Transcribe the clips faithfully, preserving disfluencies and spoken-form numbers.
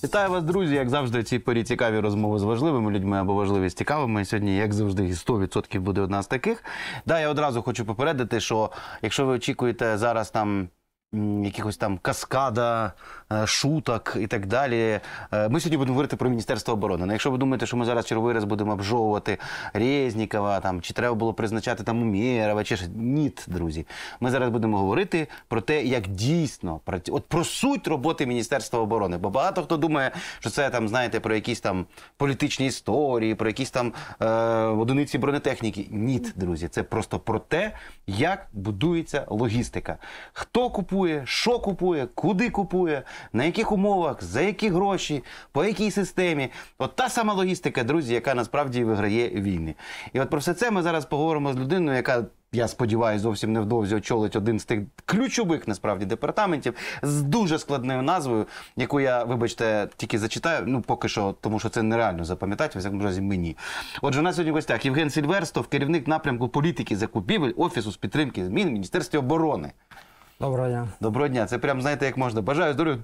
Вітаю вас, друзі! Як завжди, в цій порі цікаві розмови з важливими людьми або важливі з цікавими. Сьогодні, як завжди, сто відсотків буде одна з таких. Да, я одразу хочу попередити, що якщо ви очікуєте зараз там якихось там каскада, шуток і так далі. Ми сьогодні будемо говорити про Міністерство оборони. Но якщо ви думаєте, що ми зараз черговий раз будемо обжовувати Резнікова, там, чи треба було призначати там Умєрова, чи ж... Ні, друзі. Ми зараз будемо говорити про те, як дійсно, от про суть роботи Міністерства оборони. Бо багато хто думає, що це там, знаєте, про якісь там політичні історії, про якісь там е, одиниці бронетехніки. Ні, друзі, це просто про те, як будується логістика. Хто купує, що купує, куди купує, на яких умовах, за які гроші, по якій системі. От та сама логістика, друзі, яка насправді виграє війни. І от про все це ми зараз поговоримо з людиною, яка, я сподіваюся, зовсім невдовзі очолить один з тих ключових, насправді, департаментів з дуже складною назвою, яку я, вибачте, тільки зачитаю, ну, поки що, тому що це нереально запам'ятати, в всякому разі, мені. Отже, у нас сьогодні в гостях Євген Сильверстов, керівник напрямку політики закупівель Офісу з підтримки змін в Міністерстві оборони. Доброго дня. Доброго дня. Це прям, знаєте, як можна. Бажаю здоров'я.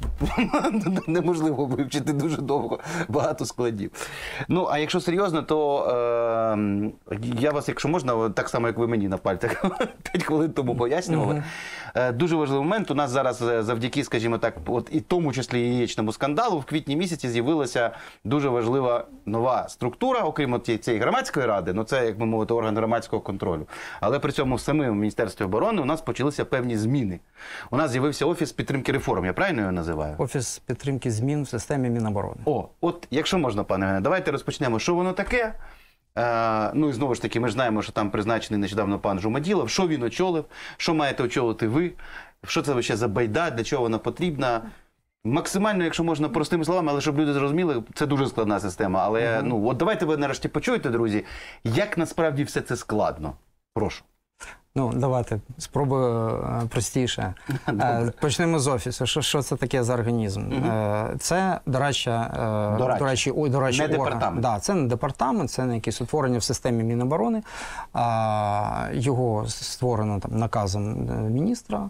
Неможливо вивчити дуже довго, багато складів. Ну, а якщо серйозно, то е, я вас, якщо можна, так само, як ви мені на пальцях п'ять хвилин тому пояснювали. Е, дуже важливий момент. У нас зараз завдяки, скажімо так, от і тому числі і яєчному скандалу, в квітні місяці з'явилася дуже важлива нова структура, окрім от цієї громадської ради, ну це, як би мовити, орган громадського контролю. Але при цьому в самому Міністерстві оборони у нас почалися певні зміни. У нас з'явився Офіс підтримки реформ, я правильно його називаю? Офіс підтримки змін в системі Міноборони. О, от, якщо можна, пане Євгене, давайте розпочнемо, що воно таке. Е, ну і знову ж таки, ми ж знаємо, що там призначений нещодавно пан Жумаділов. Що він очолив? Що маєте очолити ви? Що це ще за байда? Для чого вона потрібна? Максимально, якщо можна, простими словами, але щоб люди зрозуміли, це дуже складна система. Але, mm-hmm. ну, от давайте ви нарешті почуєте, друзі, як насправді все це складно. Прошу. Ну, давайте, спробую простіше. Добре. Почнемо з Офісу. Що, що це таке за організм? Угу. Це дорадча, дорадча. До речі, ой, до речі, не орган. департамент. Да, це не департамент, це не якесь утворення в системі Міноборони. Його створено там наказом міністра.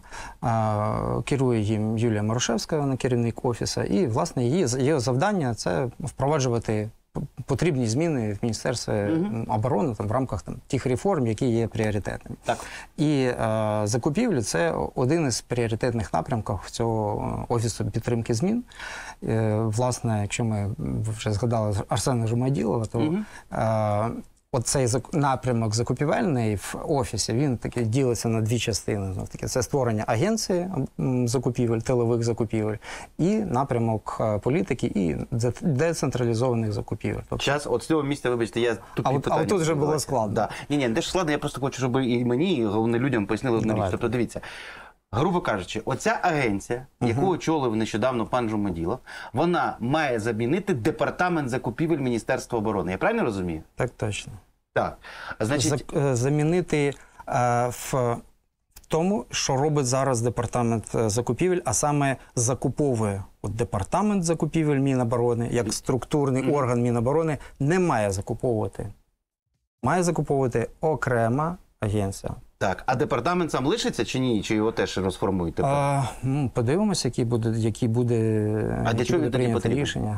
Керує їм Юлія Марушевська, керівник Офісу. І, власне, її, її завдання – це впроваджувати потрібні зміни в Міністерстві mm-hmm. оборони там, в рамках там, тих реформ, які є пріоритетними. Так. І е, закупівлі – це один із пріоритетних напрямків цього Офісу підтримки змін. Е, власне, якщо ми вже згадали Арсена Жумаділова, то mm-hmm. е, оцей напрямок закупівельний в Офісі, він таки ділиться на дві частини. Таки, це створення агенції закупівель, тилових закупівель, і напрямок політики і децентралізованих закупівель. Тобто... Зараз, от з цього місця, вибачте, я тупі а, питання. А тут вже було складно. Да. Ні, ні, не ж складно, я просто хочу, щоб і мені, і головне людям пояснили одну річ. Тобто, дивіться, грубо кажучи, оця агенція, uh-huh. яку очолив нещодавно пан Жумаділов, вона має замінити департамент закупівель Міністерства оборони. Я правильно розумію? Так, точно. Так. Значить... Замінити е, в тому, що робить зараз департамент закупівель, а саме закуповує. От департамент закупівель Міноборони, як структурний mm-hmm. орган Міноборони, не має закуповувати. Має закуповувати окрема агенція. Так, а департамент сам лишиться чи ні? Чи його теж розформують тепер? А, ну, подивимося, які буде, які буде, а які для чого буде прийнято рішення.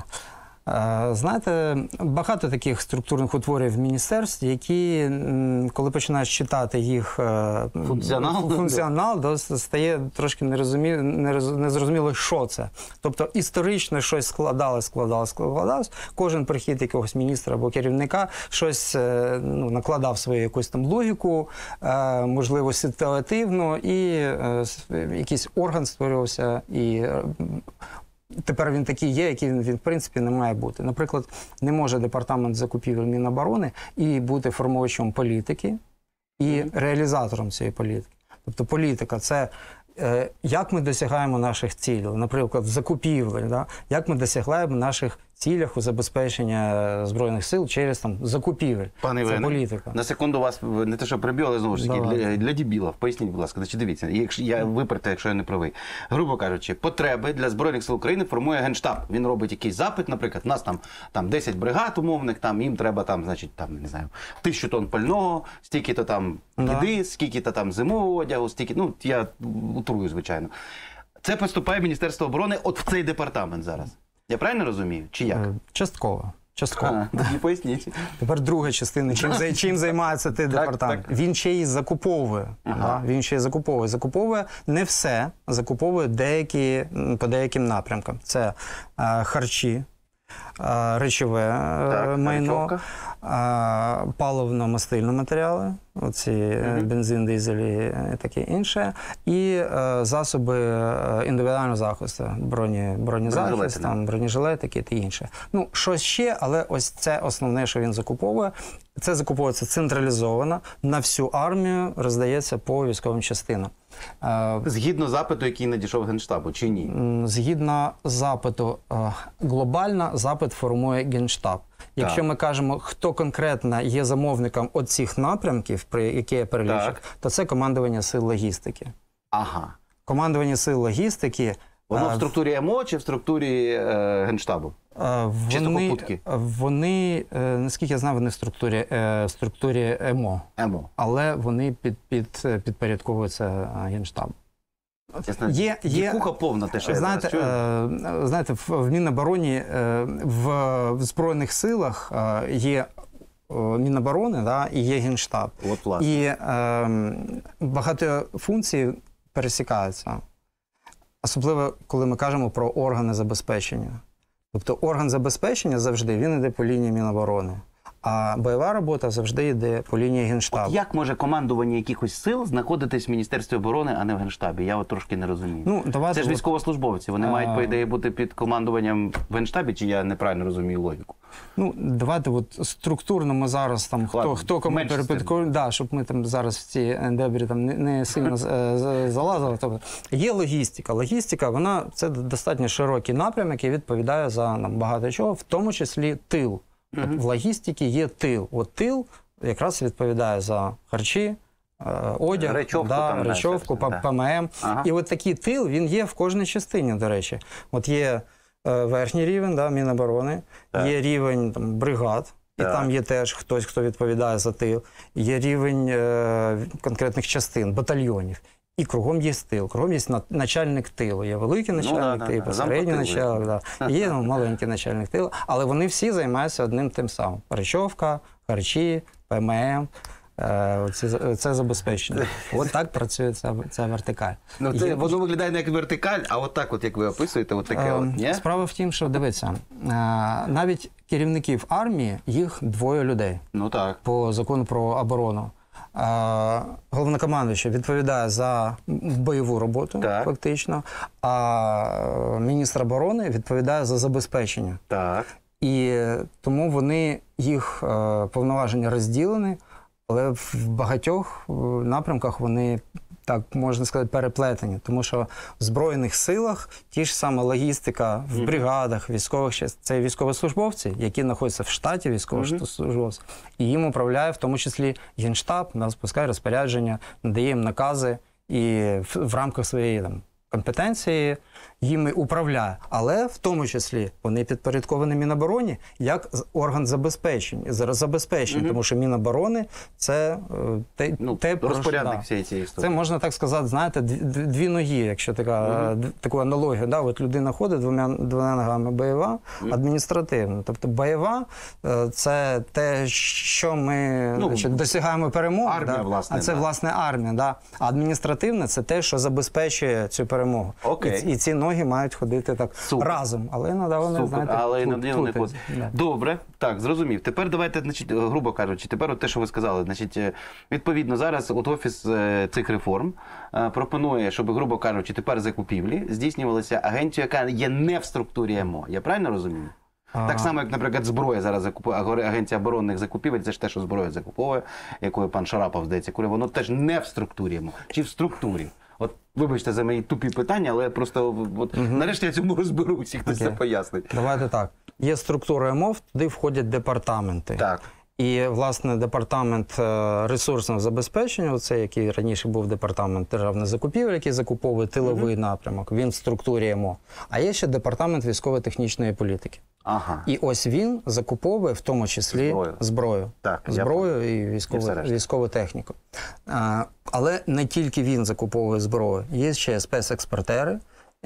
Знаєте, багато таких структурних утворів в міністерстві, які, коли починаєш читати їх функціонал, функціонал то стає трошки нерозумі... незрозуміло, що це. Тобто історично щось складалось, складалось, складалось. Кожен прихід якогось міністра або керівника щось ну, накладав свою якусь там логіку, можливо, ситуативно, і якийсь орган створювався, і тепер він такий є, який він, в принципі, не має бути. Наприклад, не може департамент закупівель Міноборони і бути формувачем політики, і mm-hmm. реалізатором цієї політики. Тобто політика – це е, як ми досягаємо наших цілей, наприклад, закупівель, да? Як ми досягаємо наших цілях у забезпечення Збройних сил через там закупівель. Пане це Євгене, політика. На секунду вас не те, що приб'ю, але знову ж таки для, для дебілів. Поясніть, будь ласка, значить, дивіться, якщо я виправте, якщо я не правий. Грубо кажучи, потреби для Збройних сил України формує Генштаб. Він робить якийсь запит, наприклад, у нас там, там десять бригад умовних, там їм треба там, значить, там, не знаю, тисячу тонн пального, стільки-то там їди, скільки-то там зимового одягу, стільки, ну, я утрую, звичайно. Це поступає в Міністерство оборони от в цей департамент зараз. Я правильно розумію? Чи як? Е, Частково. Частково. А, тоді поясніть. Тепер друга частина. Чим, зай- чим займається ти департамент? так. Він ще й закуповує. Ага. Да? Він ще й закуповує. Закуповує не все, закуповує деякі, м, по деяким напрямкам. Це е, харчі, е, речове е, Так, майно, харчовка. е, паливно-мастильні матеріали, оці е, Мгм. бензин, дизель і таке інше, і е, засоби е, індивідуального захисту, броні, бронезахист, Бронежилети, там, бронежилетики та інше. Ну, щось ще, але ось це основне, що він закуповує. Це закуповується централізовано, на всю армію роздається по військовим частинам. Е, Згідно запиту, який надійшов Генштабу, чи ні? м, Згідно запиту, е, глобально запит формує Генштаб. Якщо Так. ми кажемо, хто конкретно є замовником оцих напрямків, про які я перелічив, Так. то це командування сил логістики. Ага. Командування сил логістики Воно е, в структурі ЕМО чи в структурі е, Генштабу? Е, Чисто Вони, попутки? вони, е, наскільки я знаю, вони в структурі, е, в структурі ЕМО, ЕМО. але вони під, під, підпорядковуються е, Генштабу. Чесно, Є- є- дікуха повна те, що я Знаєте, зараз чую. е, знаєте, в, в Мінобороні, е, в, в Збройних силах е, є е, Міноборони, да, і є Генштаб. От, власне. І е, багато функцій пересікаються. Особливо, коли ми кажемо про органи забезпечення. Тобто орган забезпечення завжди він йде по лінії Міноборони, а бойова робота завжди йде по лінії Генштабу. От як може командування якихось сил знаходитись в Міністерстві оборони, а не в Генштабі? Я от трошки не розумію. Ну, давайте Це ж от- військовослужбовці, вони А. мають, по ідеї, бути під командуванням в Генштабі, чи я неправильно розумію логіку? Ну, давайте от структурно ми зараз там, хто, Ладно, хто кому менше перепідкує, да, щоб ми там зараз в ці дебрі там не, не сильно з- е, з- залазили. Тобто, є логістика. Логістика, вона це достатньо широкий напрям, який відповідає за нам багато чого, в тому числі тил. От в логістиці є тил. От тил якраз відповідає за харчі, е, одяг, Речовку да, там, да, речовку, собственно, П- да. ПММ. Ага. І от такий тил, він є в кожній частині, до речі. От є е, верхній рівень, да, Міноборони, Так. є рівень там, бригад, і Так. там є теж хтось, хто відповідає за тил. Є рівень е, конкретних частин, батальйонів. І кругом є тил, кругом є на- начальник тилу. Є великий начальник да, да, тилу, да. середній Замкотили. начальник, да. є ну, маленький начальник тилу, але вони всі займаються одним тим самим. Речовка, харчі, ПММ. е, Це, це забезпечення. От так працює ця, ця вертикаль. Ну, це, Є- воно виглядає не як вертикаль, а от так, от, як ви описуєте, от таке Е, от, ні? Справа в тім, що дивіться, е, навіть керівників армії їх двоє людей Ну так. по закону про оборону. Е, Головнокомандуючий відповідає за бойову роботу, Так. фактично, а е, міністр оборони відповідає за забезпечення. Так. І тому вони, їх е, повноваження розділені, але в багатьох е, напрямках вони, так можна сказати, переплетені. Тому що в Збройних силах ті ж саме логістика в бригадах, військових част- це військовослужбовці, які знаходяться в штаті військовослужбовців. І їм управляє в тому числі Генштаб, нас спускає розпорядження, надає їм накази і в, в рамках своєї там, компетенції їми управляє. Але в тому числі вони підпорядковані Мінобороні як з- орган забезпечення, зараз забезпечення, тому що Міноборони це е, те, Ну, те про що- розпорядник да. всієї цієї Це історії. можна так сказати, знаєте, дві, дві- дві ноги, якщо така, д- таку аналогію. Да? От людина ходить двома, двома ногами бойова, адміністративна. Тобто бойова е, це те, що ми Ну, значить, досягаємо перемоги. армія, да? власне, а це да. власне армія. Да? А адміністративне це те, що забезпечує цю перемогу. Окей. І, і ці ноги мають ходити так Супер. разом. Але іноді вони, Супер, знаєте, але плут- іноді вони плутаються. ходять. Да. Добре, так, зрозумів. Тепер давайте, значить, грубо кажучи, тепер от те, що ви сказали, значить, е, відповідно, зараз от Офіс е, цих реформ е, пропонує, щоб, грубо кажучи, тепер закупівлі здійснювалися агенцією, яка є не в структурі ЕМО. Я правильно розумію? А. Так само, як, наприклад, зброя зараз закупує, агенція оборонних закупівель, це ж те, що зброя закуповує, якою пан Шарапов, здається, курив, воно теж не в структурі ЕМО, чи в структурі. От, вибачте за мої тупі питання, але просто от, нарешті я цьому розберусь, і хтось це Окей. пояснить. Давайте так. Є структура МОВ, туди входять департаменти. Так. І, власне, департамент е, ресурсного забезпечення, оце, який раніше був департамент державних закупівель, який закуповує тиловий напрямок, він в структурі ЕМО. А є ще департамент військово-технічної політики. Ага. І ось він закуповує в тому числі Зброю. зброю, Так, я зброю і І військову, все решта. військову техніку. А, але не тільки він закуповує зброю. Є ще спецекспортери,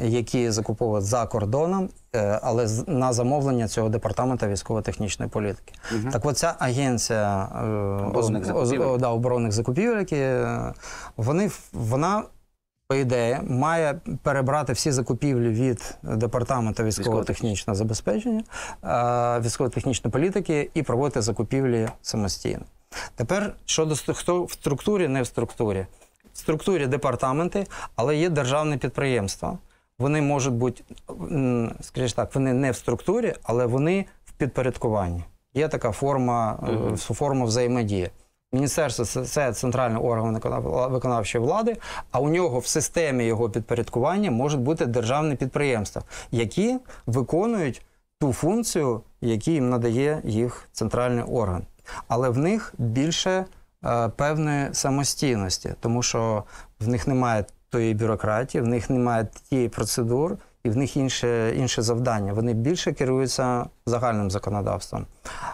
які закуповують за кордоном, е, але з- на замовлення цього департаменту військово-технічної політики. Мгм. Так от ця агенція е, Оборонних оз- закупівель. оз- да, оборонних закупівель, які, е, вони, в- вона, по ідеї, має перебрати всі закупівлі від департаменту військово-технічного забезпечення, е, військово-технічної політики і проводити закупівлі самостійно. Тепер щодо сту- хто в структурі, не в структурі. В структурі департаменти, але є державне підприємства. Вони можуть бути, м, скажімо так, вони не в структурі, але вони в підпорядкуванні. Є така форма, е, Мгм. форма взаємодії. Міністерство це- це центральний орган виконав- виконавчої влади, а у нього в системі його підпорядкування можуть бути державні підприємства, які виконують ту функцію, яку їм надає їх центральний орган. Але в них більше е, певної самостійності, тому що в них немає тої бюрократії, в них немає тієї процедур, і в них інше, інше завдання. Вони більше керуються загальним законодавством.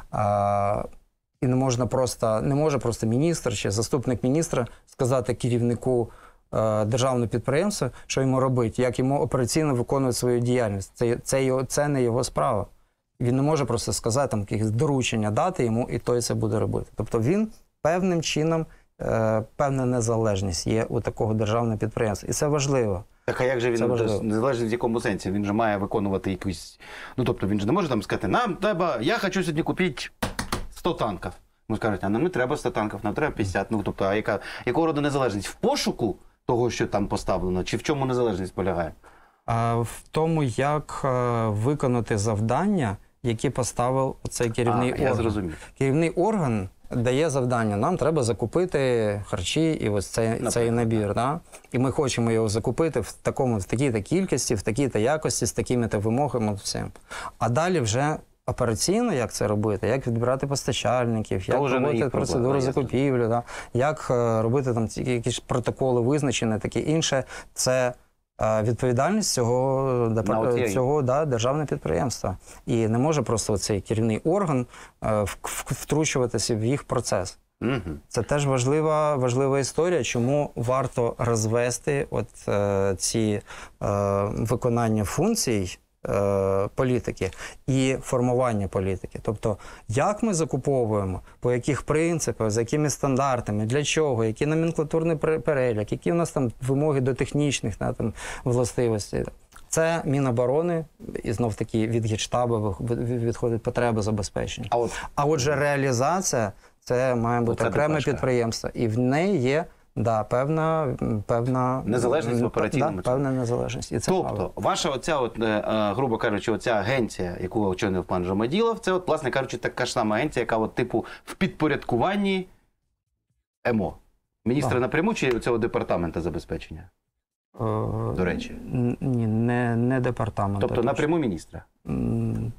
А, і не можна просто, не може просто міністр чи заступник міністра сказати керівнику е, державного підприємства, що йому робити, як йому операційно виконувати свою діяльність. Це, це, його, це не його справа. Він не може просто сказати, там, якісь доручення дати йому, і той це буде робити. Тобто він певним чином, е, певна незалежність є у такого державного підприємства. І це важливо. Так, а як же Це він, важливо. незалежно в якому сенсі, він же має виконувати якусь, ну тобто він же не може там сказати, нам треба, я хочу сьогодні купити сто танків. Ну скажуть, а нам не треба сто танків, нам треба п'ятдесят. Ну тобто, а яка, якого роду незалежність? В пошуку того, що там поставлено, чи в чому незалежність полягає? А в тому, як е, виконати завдання, які поставив цей керівний а, орган. я зрозумів. Керівний орган дає завдання, нам треба закупити харчі і ось цей, цей набір. Да? І ми хочемо його закупити в такому, в такій-то кількості, в такій-то якості, з такими-то вимогами, всім. А далі вже операційно, як це робити, як відбирати постачальників, як вже не проводити їх проблема, процедуру ясно. закупівлі, да? Як е, робити там ці якісь протоколи визначені, таке інше. Це е, відповідальність цього, На депар- оцій. цього да, державного підприємства. І не може просто цей керівний орган е, в- в- втручуватися в їх процес. Угу. Це теж важлива, важлива історія, чому варто розвести от, е, ці е, виконання функцій е, політики і формування політики. Тобто, як ми закуповуємо, по яких принципах, за якими стандартами, для чого, який номенклатурний пер- перелік, які у нас там вимоги до технічних да, там, властивостей. Це Міноборони, і знов-таки від Генштабу відходить потреба забезпечення. А от А отже, реалізація – це має бути Оце окреме ДПшка. підприємство. І в неї є да, певна, певна Незалежність в операційному да, певна незалежність. І це тобто, правда. ваша оця, от, е, е, грубо кажучи, оця агенція, яку очолив пан Жамаділов, це, от, власне кажучи, така ж сама агенція, яка от, типу в підпорядкуванні ЕМО. Міністра Так. напряму чи цього департаменту забезпечення? Е, До речі. н- Ні, не, не департамент. Тобто напряму міністра? М,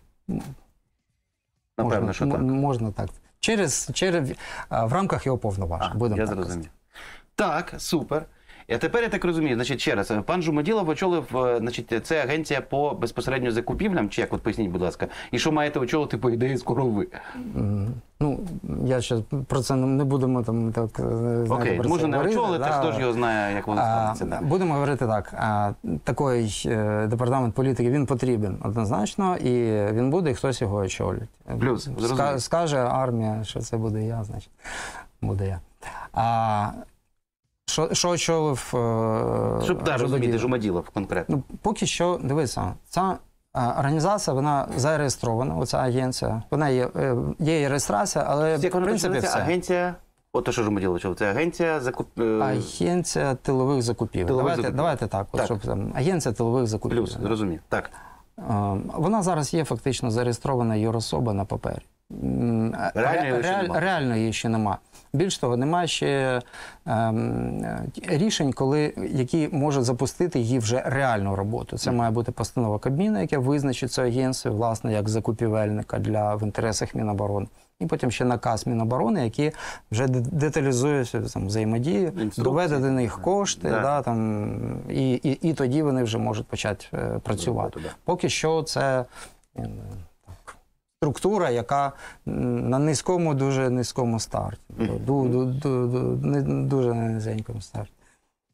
Напевно, можна, що м- так. Можна так. Через, через, а, в рамках його повноважень. А, будемо я так зрозумів. казати. Так, супер. І тепер я так розумію, значить, ще раз, пан Жумаділов очолив, е, значить, це агенція по безпосередньо закупівлям, чи як, от поясніть, будь ласка, і що маєте очолити, по ідеї, скоро ви? М, Ну, я ще про це не будемо там так. е, знаєте, Окей, про це може не говорити, очолити, да. хто ж його знає, як воно А, станеться. Да. Будемо говорити так. а, Такий е, департамент політики, він потрібен однозначно, і він буде, і хтось його очолить. Плюс, Ска- зрозумів. Скаже армія, що це буде я, значить, буде я. А, що, що очолив е, Щоб да, розуміти, Жумаділов? Жумаділов конкретно. Ну, поки що, дивися, ця е, організація, вона зареєстрована, оця агенція. Вона є, е, є її реєстрація, але Як в воно принципі називається? все. Агенція, от то, що Жумаділов очолив, це агенція закуп... е, Агенція тилових закупівель. Тилових давайте, закупівель. давайте так, от, Так. щоб там агенція тилових закупівель. Плюс, зрозумів. Так. Е, Вона зараз є фактично зареєстрована юрособа на папері. М, Реально її ще реаль- нема? реально її ще нема. Більш того, немає ще ем, рішень, коли, які можуть запустити її вже реальну роботу. Це має бути постанова Кабміну, яка визначить цю агенцію, власне, як закупівельника для, в інтересах Міноборони. І потім ще наказ Міноборони, який вже де- деталізує там, взаємодію, Інструкції. доведе до них кошти, Да. да, там, і, і, і тоді вони вже можуть почати е, працювати. Роботу, да. Поки що це е, так, структура, яка м, на низькому, дуже низькому старті. Ду, ду, ду, ду, не- дуже на низенькому старті.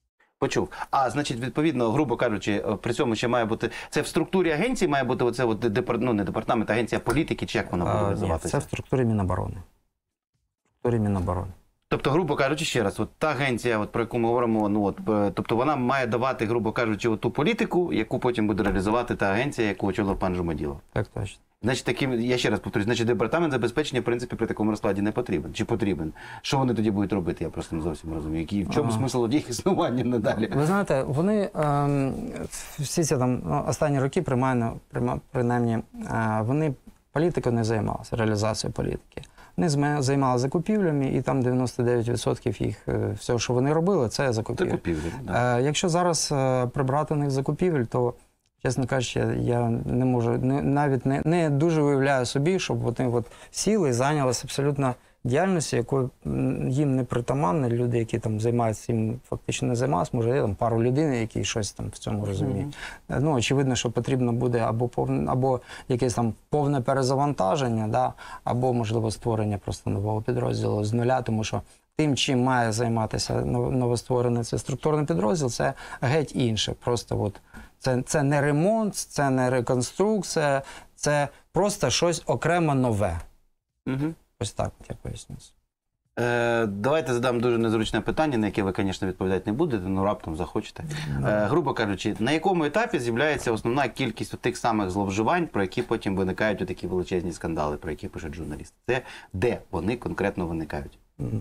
Почув. А, значить, відповідно, грубо кажучи, при цьому ще має бути... Це в структурі агенції має бути оце от депар... ну, не департамент, агенція політики, чи як воно буде А, ні, називатися? це в структурі Міноборони. В структурі Міноборони. Тобто, грубо кажучи, ще раз, от та агенція, от, про яку ми говоримо, ну, от, е, тобто вона має давати, грубо кажучи, ту політику, яку потім буде реалізувати та агенція, яку очолив пан Жумаділов. Так точно. Значить, таким, я ще раз повторюю, значить, департамент забезпечення, в принципі, при такому розкладі не потрібен. Чи потрібен? Що вони тоді будуть робити, я просто не зовсім розумію. Які, в чому Ага. смисл їх існування надалі? Ви знаєте, вони ем, всі ці там ну, останні роки, принаймні, принаймні е, вони політикою не займалися, реалізацією політики. Вони зма- займалися закупівлями, і там дев'яносто дев'ять відсотків їх, е, всього, що вони робили, це закупівлі. Закупівлі, да. Е, якщо зараз е, прибрати у них закупівель, то, чесно кажучи, я, я не можу, не, навіть не, не дуже уявляю собі, щоб вони от сіли і зайнялися абсолютно діяльністю, якою м, їм не притаманно. Люди, які там займаються цим, фактично не займаються, може є там пару людей, які щось там в цьому розуміють. Mm-hmm. Ну, очевидно, що потрібно буде або повне, або якесь там повне перезавантаження, да, або, можливо, створення просто нового підрозділу з нуля, тому що тим, чим має займатися новостворений цей структурний підрозділ, це геть інше. Просто от це, це не ремонт, це не реконструкція, це просто щось окремо нове. Угу. Ось так, я поясню. Е, давайте задам дуже незручне питання, на яке ви, звісно, відповідати не будете, ну раптом захочете. Е, грубо кажучи, на якому етапі з'являється основна кількість тих самих зловживань, про які потім виникають такі величезні скандали, про які пишуть журналісти? Це де вони конкретно виникають?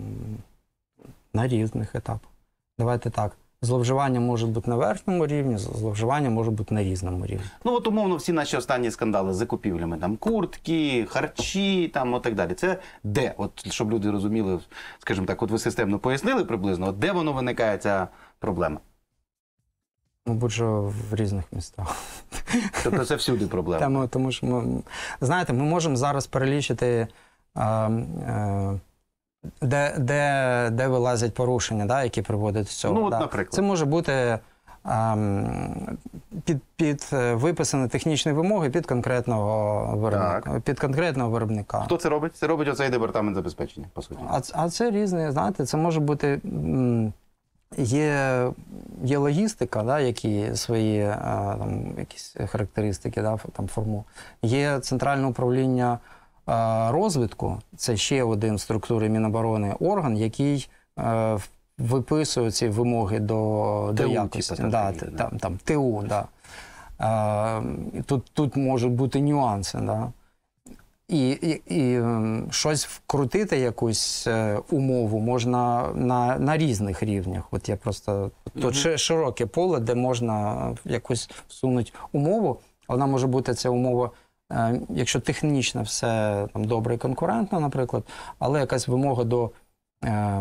На різних етапах. Давайте так. Зловживання може бути на верхньому рівні, зловживання може бути на різному рівні. Ну от умовно всі наші останні скандали з закупівлями, там куртки, харчі, там, і так далі. Це де? От, щоб люди розуміли, скажімо так, от ви системно пояснили приблизно, от де воно виникає ця проблема? Мабуть, що в різних містах. Тобто це всюди проблема? Тому, тому що ми, знаєте, ми можемо зараз перелічити, а, а, де, де, де вилазять порушення, да, які приводять до цього. Ну, от, да. наприклад. Це може бути а, під, під виписані технічні вимоги під конкретного виробника. Під конкретного виробника. Хто це робить? Це робить оцей департамент забезпечення, по суті. А, а це різне, знаєте, це може бути... Є, є логістика, да, які свої а, там, якісь характеристики да, там, форму. Є центральне управління а, розвитку, це ще один в структурі Міноборони орган, який а, виписує ці вимоги до, до ТУ, якості. типу, да, так, там, там, ТУ, да. А, тут, тут можуть бути нюанси. Да. І, і, і щось вкрутити, якусь е, умову можна на, на різних рівнях. От я просто тут mm-hmm. широке поле, де можна якусь всунути умову. Вона може бути ця умова, е, якщо технічно все там добре і конкурентно, наприклад, але якась вимога до е,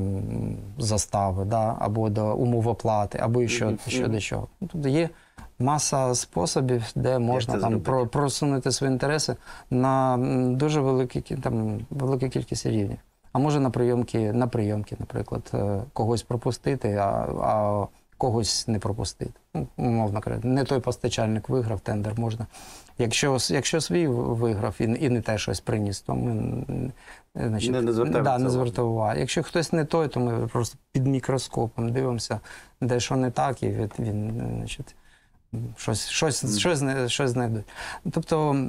застави, да, або до умов оплати, або ще, mm-hmm. ще до чого. Тут є маса способів, де можна там про, просунути свої інтереси на дуже великі, там, велику кількість рівнів. А може на прийомки, на прийомки, наприклад, когось пропустити, а, а когось не пропустити. Ну, умовно кажучи, не той постачальник виграв тендер, можна. Якщо, якщо свій виграв і, і не те щось приніс, то ми значить, не, не звертаємо да, не звертаємо увагу. Якщо хтось не той, то ми просто під мікроскопом дивимося, де що не так, і він, він значить, Щось, щось, щось, щось знайдуть. Тобто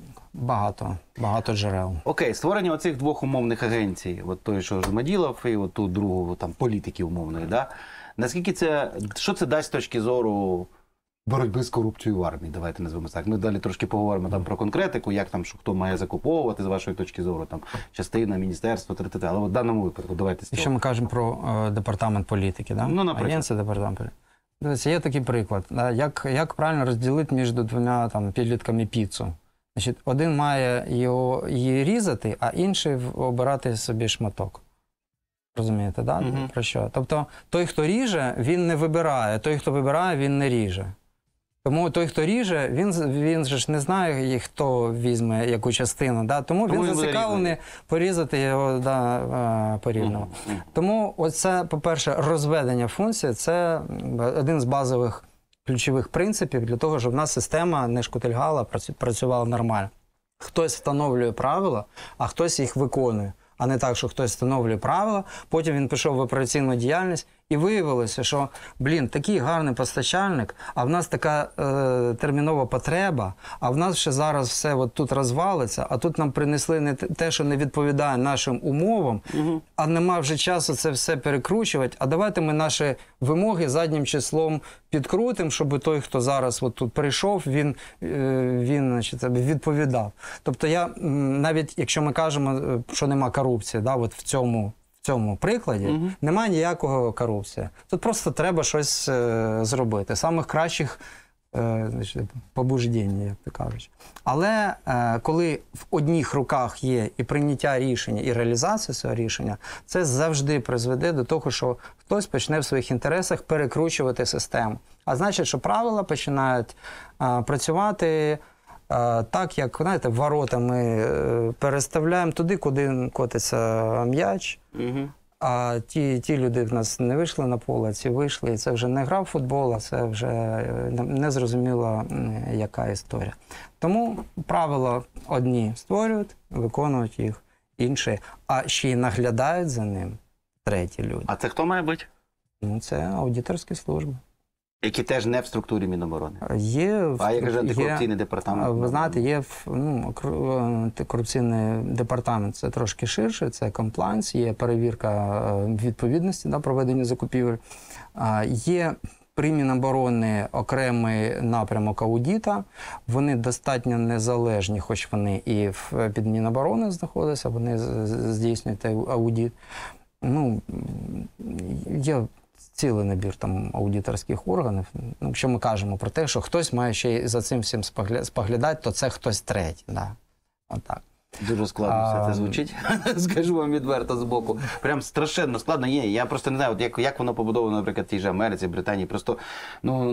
багато, багато джерел. Окей, створення оцих двох умовних агенцій, от той, що Жумаділов, і от ту другу там, політики умовної, да? Наскільки це, що це дасть з точки зору боротьби з корупцією в армії, давайте назвемо так. Ми далі трошки поговоримо там про конкретику, як там, що хто має закуповувати, з вашої точки зору, там, частина, міністерство, т.т. Але в даному випадку, давайте з цього. Якщо ми кажемо про е, департамент політики, да? Ну, наприклад. Агенція департамент політики. Дивіться, є такий приклад. Да? Як, як правильно розділити між двома там, підлітками піцу? Значить, один має його, її різати, а інший обирати собі шматок. Розумієте, да? Угу. Про що? Тобто, той, хто ріже, він не вибирає, той, хто вибирає, він не ріже. Тому той, хто ріже, він, він же ж не знає, хто візьме яку частину. Да? Тому, Тому він зацікавлений порізати його да, порівняно. Mm-hmm. Тому оце, по-перше, розведення функцій – це один з базових ключових принципів для того, щоб в нас система не шкутильгала, працювала нормально. Хтось встановлює правила, а хтось їх виконує. А не так, що хтось встановлює правила, потім він пішов в операційну діяльність І виявилося, що, блін, такий гарний постачальник, а в нас така е, термінова потреба, а в нас ще зараз все от тут розвалиться, а тут нам принесли не те, що не відповідає нашим умовам, угу. а нема вже часу це все перекручувати, а давайте ми наші вимоги заднім числом підкрутимо, щоб той, хто зараз от тут прийшов, він, він значить, відповідав. Тобто я, навіть якщо ми кажемо, що нема корупції, да, от в цьому, в цьому прикладі, угу. немає ніякого корупції. Тут просто треба щось е, зробити. Самих кращих е, значить, побуждень, як то кажуть. Але е, коли в одних руках є і прийняття рішення, і реалізація цього рішення, це завжди призведе до того, що хтось почне в своїх інтересах перекручувати систему. А значить, що правила починають е, працювати е, так, як, знаєте, ворота ми е, переставляємо туди, куди котиться м'яч. Угу. А ті, ті люди в нас не вийшли на поле, ці вийшли, і це вже не гра в футбол, а це вже незрозуміла яка історія. Тому правила одні створюють, виконують їх інші, а ще й наглядають за ним треті люди. А це хто має бути? Ну, це аудиторські служби. Які теж не в структурі Міноборони? Є, а як же антикорупційний є, департамент? Ви знаєте, є ну, антикорупційний департамент, це трошки ширше, це комплайнс, є перевірка відповідності на проведення закупівель. Є при Міноборони окремий напрямок аудита, вони достатньо незалежні, хоч вони і в, під Міноборони знаходяться, вони здійснюють аудит. Ну, є цілий набір там аудиторських органів. Ну, якщо ми кажемо про те, що хтось має ще й за цим всім споглядати, то це хтось третій. Да. Отак. Дуже складно все це звучить, скажу вам відверто з боку. Прям страшенно складно є. Я просто не знаю, от як, як воно побудовано, наприклад, в тій же Америці, Британії. Просто, ну,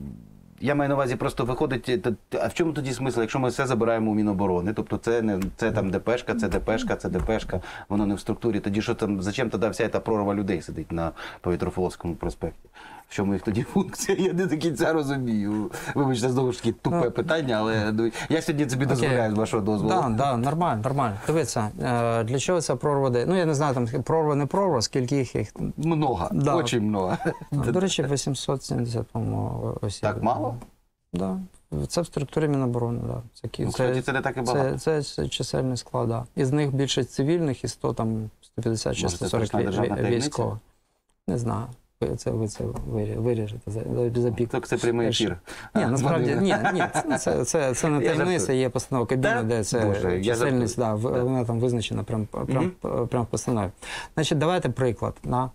я маю на увазі, просто виходить, а в чому тоді смисл, якщо ми все забираємо у Міноборони, тобто це не це там ДПшка, це ДПшка, це ДПшка, воно не в структурі, тоді що там, зачем тоді вся ця прорва людей сидить на Повітрофлотському проспекті? В чому їх тоді функція? Я не до кінця розумію. Вибачте, знову ж таки, тупе ну, питання, але я сьогодні собі дозволяю, з вашого дозволу. Так, да, да, нормально, нормально. Дивіться, для чого ця прорва? Ну, я не знаю, там прорва, не прорва, скільки їх? їх... Много, да. Дуже много. До речі, вісімсот сімдесят, по-моєму, осіб. Так мало? Так. Да. Це в структурі Міноборони, да. Це, ну, кстати, це не так і багато. Це, це, це чисельний склад, да. Із них більше цивільних і сто, там, сто п'ятдесят чи сто сорок військових. Не знаю. Це ви це виріжете за, за пік. Так це прямий ефір. Ні, насправді, ні, ні, це, це, це не таємниця, є постанова Кабміну, де це чисельність, да, вона там визначена прямо прям, прям, прям в постанові. Значить, давайте приклад. Да.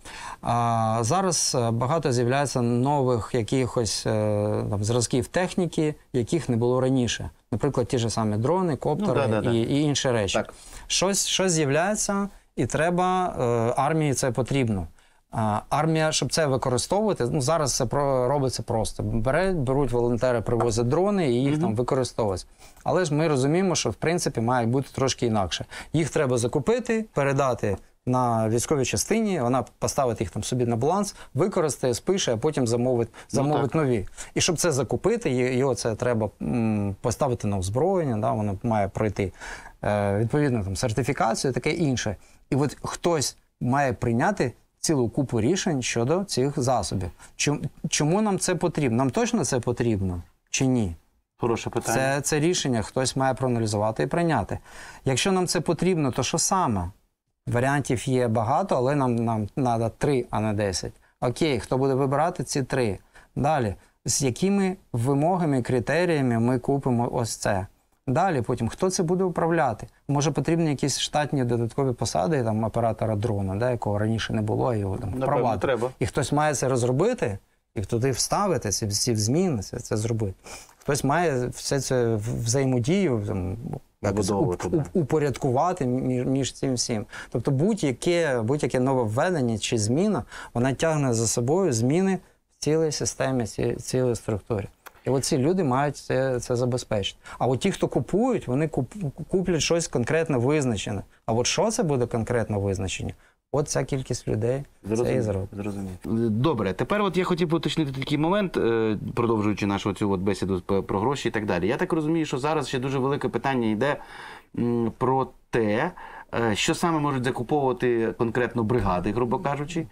А, зараз багато з'являється нових якихось там, зразків техніки, яких не було раніше. Наприклад, ті ж самі дрони, коптери ну, да, да, і, і інші речі. Так. Щось, щось з'являється, і треба, армії це потрібно. Армія, щоб це використовувати, ну зараз це робиться просто. Беруть, беруть волонтери, привозять дрони і їх mm-hmm. там використовують. Але ж ми розуміємо, що в принципі має бути трошки інакше. Їх треба закупити, передати на військовій частині, вона поставить їх там собі на баланс, використає, спише, а потім замовить, замовить ну, нові. І щоб це закупити, його це треба м, поставити на озброєння, да, воно має пройти е, відповідно там сертифікацію, таке інше. І от хтось має прийняти цілу купу рішень щодо цих засобів. Чому, чому нам це потрібно? Нам точно це потрібно чи ні? Хороше питання. Це, це рішення хтось має проаналізувати і прийняти. Якщо нам це потрібно, то що саме? Варіантів є багато, але нам, нам треба три, а не десять. Окей, хто буде вибирати ці три? Далі, з якими вимогами, критеріями ми купимо ось це? Далі, потім, хто це буде управляти? Може, потрібні якісь штатні додаткові посади, там, оператора дрона, да, якого раніше не було, його там впровадити. І хтось має це розробити, і туди вставити ці всі зміни, це, це зробити. Хтось має все це взаємодію там, якось уп, уп, упорядкувати між, між цим всім. Тобто будь-яке, будь-яке нововведення чи зміна, вона тягне за собою зміни в цілій системі, ці, цілій структурі. І оці люди мають це, це забезпечити. А от ті, хто купують, вони куп, куплять щось конкретно визначене. А от що це буде конкретно визначення? От ця кількість людей це і зробить. Зрозумів. Добре, тепер от я хотів уточнити такий момент, продовжуючи нашу цю от бесіду про гроші і так далі. Я так розумію, що зараз ще дуже велике питання йде про те, е, що саме можуть закуповувати конкретно бригади, грубо кажучи,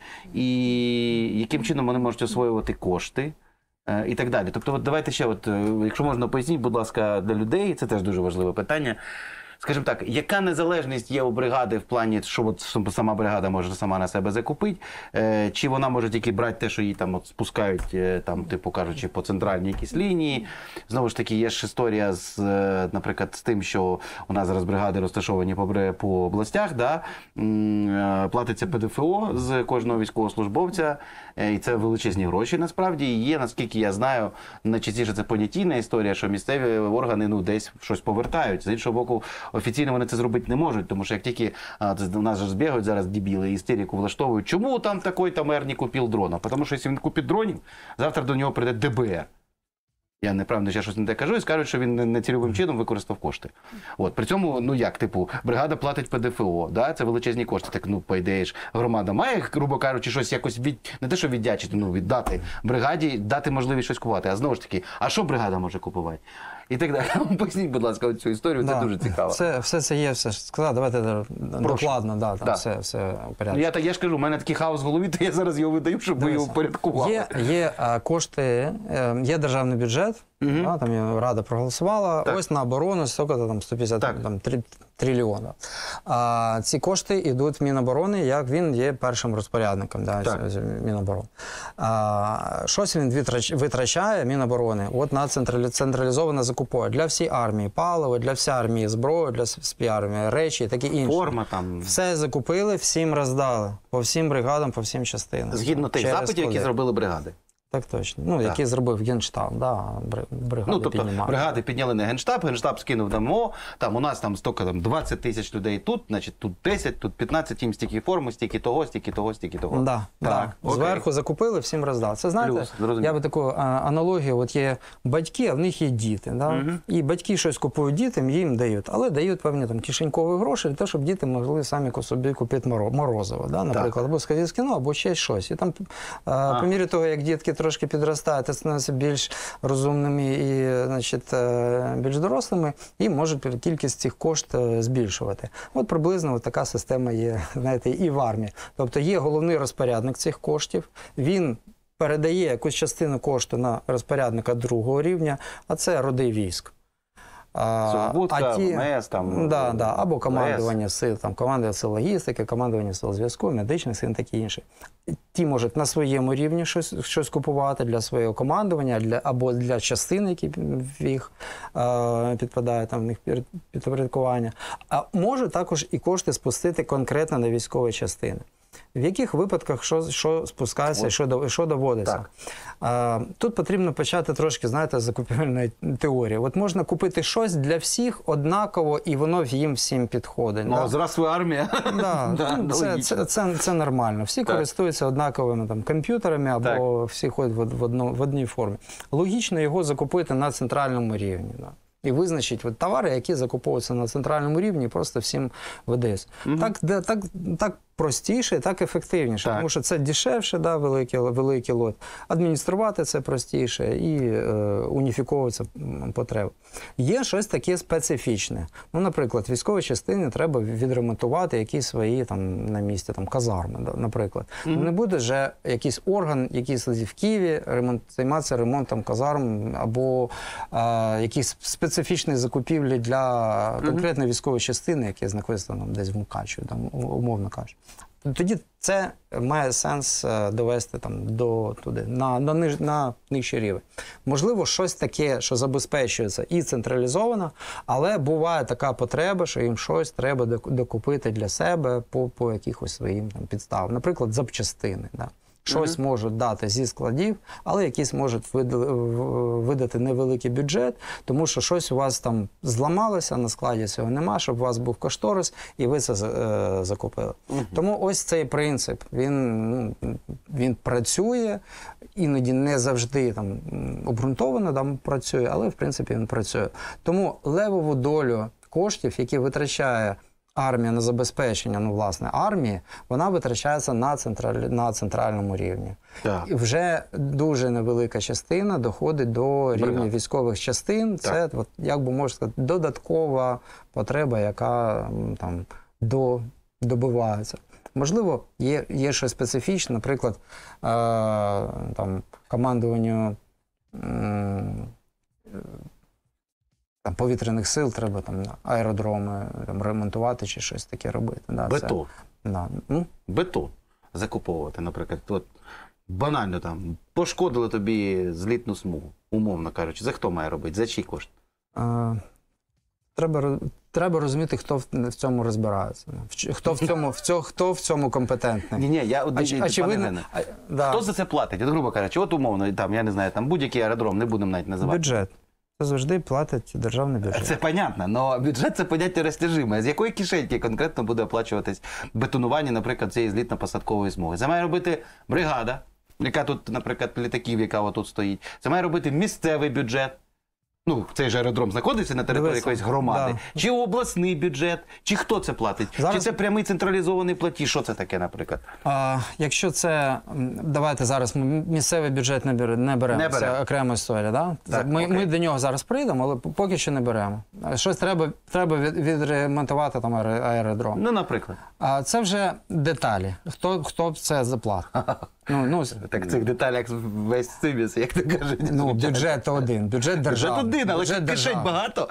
і яким чином вони можуть освоювати кошти. е, І так далі. Тобто, от давайте ще, от, е, якщо можна, поясніть, будь ласка, для людей, це теж дуже важливе питання. Скажімо так, яка незалежність є у бригади в плані, що от сама бригада може сама на себе закупити, е, чи вона може тільки брати те, що їй там от спускають, е, там, типу кажучи, по центральній якісь лінії. Знову ж таки, є ж історія, з, е, наприклад, з тим, що у нас зараз бригади розташовані по, бри- по областях, да? М, е, платиться ПДФО з кожного військовослужбовця, е, і це величезні гроші насправді. І є, наскільки я знаю, найчастіше це понятійна історія, що місцеві органи ну, десь щось повертають. З іншого боку, офіційно вони це зробити не можуть, тому що як тільки а, у нас же збігають зараз дебіли, істерику влаштовують, чому там такий-то мер не купив дрона? Тому що якщо він купить дронів, завтра до нього прийде ДБР. Я неправильно ще щось не те кажу, і скажуть, що він не цільовим чином використав кошти. От. При цьому, ну як, типу, бригада платить ПДФО, да? Це величезні кошти. Так, ну, по ідеї ж, громада має, грубо кажучи, щось якось від... не те, що віддячити, ну, віддати бригаді, дати можливість щось купувати. А знову ж таки, а що бригада може купувати? І так далі. Поясніть, будь ласка, цю історію, Да. це дуже цікаво. Все, все це є, все ж сказав, давайте докладно, да, там Да. все, все в Ну, порядку. я, так, я ж кажу, у мене такий хаос в голові, то я зараз його видаю, щоб ви його впорядкували. Є, є а, кошти, е, є державний бюджет, Мгм. да, там є Рада проголосувала, Так. ось на оборону стільки там сто п'ятдесят Так. там, три трильйона. А ці кошти йдуть в Міноборони, як він є першим розпорядником да, Так. з- з Міноборони. А, щось він витрач- витрачає, Міноборони, от на централі- централізоване закупує для всієї армії паливо, для всієї армії зброю, для всієї армії речі і таке інше. Форма там. Все закупили, всім роздали. По всім бригадам, по всім частинам. Згідно тих Через запитів, які склади. зробили бригади. Так точно. Ну, Так. які зробив Генштаб, да, бри- бригади Ну, тобто, піднімали. бригади підняли не Генштаб, Генштаб скинув там, о, там у нас там стільки, там двадцять тисяч людей тут, значить тут десять, тут п'ятнадцять, їм стільки форми, стільки того, стільки того, стільки того. Да, Так, да. окей. Зверху закупили, всім роздав. Це знаєте, Плюс, зрозумів. я би таку а, аналогію, от є батьки, а в них є діти. Да? Мгм. І батьки щось купують дітям, їм дають, але дають певні там кишенькові гроші для того, щоб діти могли самі собі купити моро- морозиво, да? наприклад, або сходити з кіно, або ще щось. І там а, по мірі того, як дітки трошки підростають, та становляться більш розумними і значить, е, більш дорослими, і можуть кількість цих коштів е, збільшувати. От приблизно от така система є, знаєте, і в армії. Тобто є головний розпорядник цих коштів, він передає якусь частину кошту на розпорядника другого рівня, а це роди військ. А, Совбудка, ВМС, там, да, да, або ВС. командування сил, там, командування сил логістики, командування сил зв'язку, медичних сил і таке інше. Ті можуть на своєму рівні щось, щось купувати для свого командування, для, або для частин, які в їх е, підпадають, там, в них під- підпорядкування. А може також і кошти спустити конкретно на військові частини. В яких випадках що, що спускається і що, до- що доводиться? Так. А, тут потрібно почати трошки, знаєте, з закупівельної теорії. От можна купити щось для всіх однаково, і воно їм всім підходить. Ну, да? а зараз ви армія. Да, Да, ну, це, логічно. це, це, це нормально. Всі Так. користуються однаковими там, комп'ютерами або всі ходять в, од- в, одно, в одній формі. Логічно його закупити на центральному рівні. Да. І визначить от, товари, які закуповуються на центральному рівні, просто всім видається. Мгм. Так, де, так, так простіше, так ефективніше, Так. тому що це дешевше, да, великий, великий лот. Адмініструвати це простіше і е, уніфіковується м, потреби. Є щось таке специфічне. Ну, наприклад, військові частини треба відремонтувати якісь свої там на місці там казарми, да, наприклад. Мгм. Не буде же якийсь орган, який сидить в Києві, ремонт, займатися ремонтом казарм або е, якісь специфічні закупівлі для конкретної військової частини, які знаходяться там десь в Мукачеві, там умовно кажучи. Тоді це має сенс е, довести там до туди, на, на, ниж, на нижчий рівень. Можливо, щось таке, що забезпечується і централізовано, але буває така потреба, що їм щось треба док- докупити для себе по, по якихось своїм там, підставам. Наприклад, запчастини. Да. Щось Мгм. можуть дати зі складів, але якісь можуть вида- в- видати невеликий бюджет, тому що щось у вас там зламалося, на складі цього нема, щоб у вас був кошторис, і ви це е, закупили. Мгм. Тому ось цей принцип, він, ну, він працює, іноді не завжди там м, обґрунтовано там працює, але в принципі він працює. Тому левову долю коштів, які витрачає армія на забезпечення, ну, власне, армії, вона витрачається на, централь... на центральному рівні. Так. І вже дуже невелика частина доходить до рівня Бригад. військових частин. Це, от, як би можна сказати, додаткова потреба, яка м, там до... добивається. Можливо, є, є щось специфічне, наприклад, е, там, командуванню м, там, повітряних сил треба там, аеродроми там, ремонтувати чи щось таке робити. Да, Бетон. Це, да. ну, Бетон закуповувати, наприклад. От, банально там, пошкодили тобі злітну смугу, умовно кажучи. За хто має робити? За чий кошт? е, треба, роз- треба розуміти, хто в, в цьому розбирається. В ч- Хто в цьому, в цьому, хто в цьому компетентний. Ні, ні, я от, А чи- пане очевидно, Євгене, а, да. хто за це платить? От, грубо кажучи, от умовно, там, я не знаю, там будь-який аеродром, не будемо навіть називати. Бюджет. Це завжди платить державний бюджет. Це понятно, але бюджет – це поняття розтяжиме. З якої кишеньки конкретно буде оплачуватись бетонування, наприклад, цієї злітно-посадкової смуги? Це має робити бригада, яка тут, наприклад, літаків, яка отут стоїть. Це має робити місцевий бюджет. Ну, цей же аеродром знаходиться на території Дивися, якоїсь громади. да. Чи обласний бюджет, чи хто це платить? Зараз- Чи це прямий централізований платіж? Що це таке, наприклад? А, якщо це, м, давайте зараз ми місцевий бюджет не, бере, не беремо, Не беремо. це окрема історія. Да? Так, ми, окей. ми до нього зараз прийдемо, але поки що не беремо. А Щось треба, треба від- відремонтувати там аеро- аеродром. Ну, наприклад. А це вже деталі. Хто, хто б це заплатить? Ну, ну, Так в цих деталях весь циміс, як то кажуть. ну, бюджет один, бюджет Бюджет державний. один, але бюджет кишень державний. багато.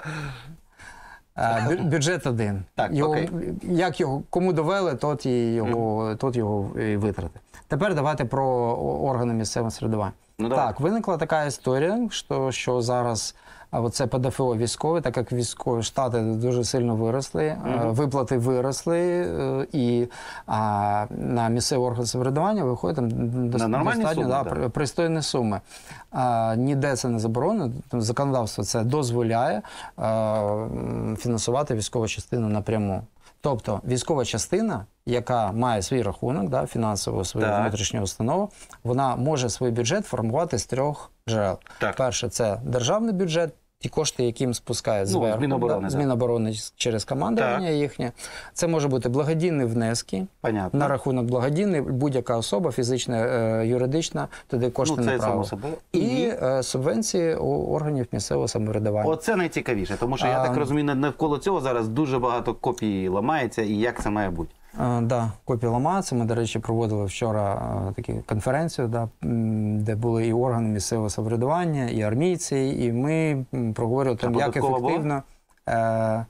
А, бю- бюджет один. Так, його, окей. як його, кому довели, тот і його, тот його і витрати. Тепер давайте про о- органи місцевого самоврядування. Ну, давай. так, виникла така історія, що, що зараз а, оце ПДФО військове, так як військові штати дуже сильно виросли, е, виплати виросли, е, і а, на місцевий орган самоврядування виходить там дос- На нормальні достатньо суми, да, да. при- пристойні суми. А, ніде це не заборонено, там законодавство це дозволяє а, м, фінансувати військову частину напряму. Тобто військова частина, яка має свій рахунок, да, фінансову свою Так. внутрішню установу, вона може свій бюджет формувати з трьох джерел. Так. Перше, це державний бюджет, ті кошти, яким спускають Ну, зверху, з Міноборони, да, з так. Міноборони через командування їхнє. Це може бути благодійні внески. Понятно. На рахунок благодійний, будь-яка особа, фізична, е, юридична, туди кошти Ну, це само направила. собою. І е, субвенції у органів місцевого самоврядування. Оце найцікавіше, тому що я А, так розумію, нав- навколо цього зараз дуже багато копій ламається, і як це має бути. Так, да, копії ламаються. Ми, до речі, проводили вчора е, таку конференцію, да, м, де були і органи місцевого самоврядування, і армійці, і ми м, проговорювали там, як податкова була? ефективно. Е,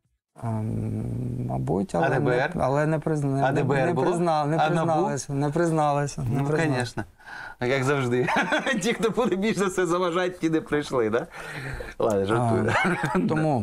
ем, мабуть, але, А ДБР? не, але не, призна, А не, ДБР не, було? призна, не А НАБУ? призналися. Не призналися. Не Ну, призналися. звісно. Як завжди. Ті, хто буде більш за все заважати, ті не прийшли, так? Да? Ладно, жартую. Тому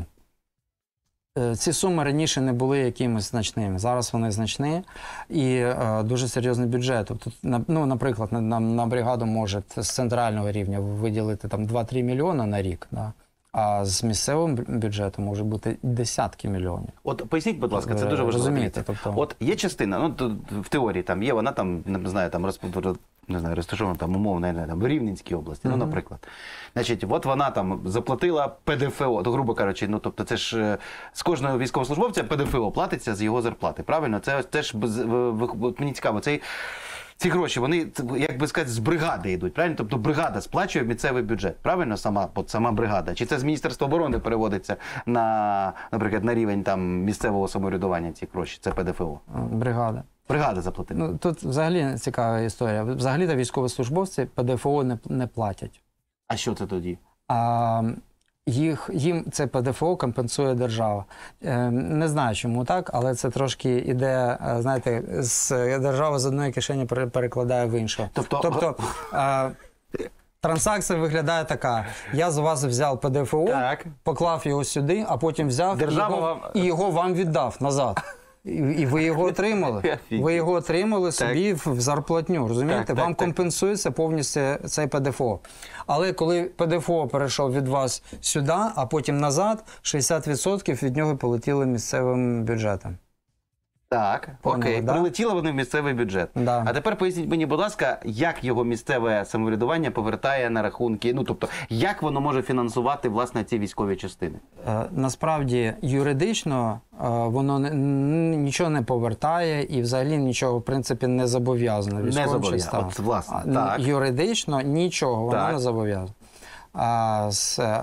е, ці суми раніше не були якимось значними. Зараз вони значні і е, дуже серйозний бюджет. Тобто, на, ну, наприклад, на, на, на бригаду може з центрального рівня виділити там два-три мільйони на рік, да? А з місцевим бю- бюджетом може бути десятки мільйонів. От поясніть, будь ласка, це Ви дуже важливо. розумієте, Дивіться. тобто- От є частина, ну тут в теорії там є, вона там, не знаю, там розп- не знаю, розташована там умовно, я не знаю, там в Рівненській області, ну, наприклад. Значить, от вона там заплатила ПДФО, то грубо кажучи, ну тобто це ж е, з кожного військовослужбовця ПДФО платиться з його зарплати. Правильно? Це теж без- в- в- от мені цікаво, цей. Ці гроші, вони, як би сказати, з бригади йдуть, правильно? Тобто бригада сплачує місцевий бюджет, правильно? Сама, от сама бригада. Чи це з Міністерства оборони переводиться на, наприклад, на рівень там місцевого самоврядування ці гроші? Це ПДФО. Е, Бригада. Бригада заплатила. Ну, тут взагалі цікава історія. Взагалі-то військовослужбовці ПДФО не, не платять. А що це тоді? А їх, їм це ПДФО компенсує держава. Е, не знаю, чому так, але це трошки іде, е, знаєте, з держава з одної кишені пере- перекладає в іншу. Тобто- тобто е, транзакція виглядає така: я з вас взяв ПДФО, Так. поклав його сюди, а потім взяв Держава і, його, вам- і його вам віддав назад. І, і ви його отримали. Ви його отримали собі в в зарплатню. Розумієте? Так, так, Вам так. компенсується повністю цей ПДФО. Але коли ПДФО перейшов від вас сюди, а потім назад, шістдесят відсотків від нього полетіли місцевим бюджетом. Так, Поняли, окей. да? Прилетіли вони в місцевий бюджет. Да. А тепер поясніть мені, будь ласка, як його місцеве самоврядування повертає на рахунки, ну тобто, як воно може фінансувати, власне, ці військові частини? Е, Насправді, юридично е, воно не- н- нічого не повертає і взагалі нічого, в принципі, не зобов'язано Не військовим зобов'язано. частинам. От, власне, А, н- так. Юридично нічого воно Так. не зобов'язано. А з е,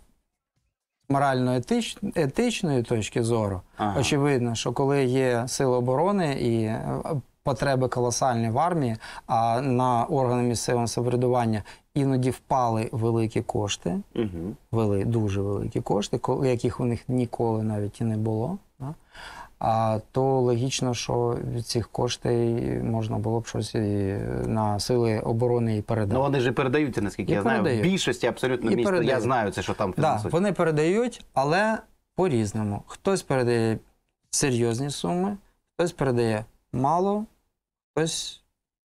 морально-етичної точки зору, Ага. очевидно, що коли є сили оборони і е, потреби колосальні в армії, а на органи місцевого самоврядування іноді впали великі кошти, Угу. вели дуже великі кошти, ко- яких у них ніколи навіть і не було. Да? А то логічно, що від цих коштей можна було б щось і на сили оборони і передати. Ну вони ж і передаються, наскільки І я знаю. В передають. більшості абсолютно І міст. Я передають. знаю це, що там Да, фінансують. вони передають, але по-різному. Хтось передає серйозні суми, хтось передає мало, хтось,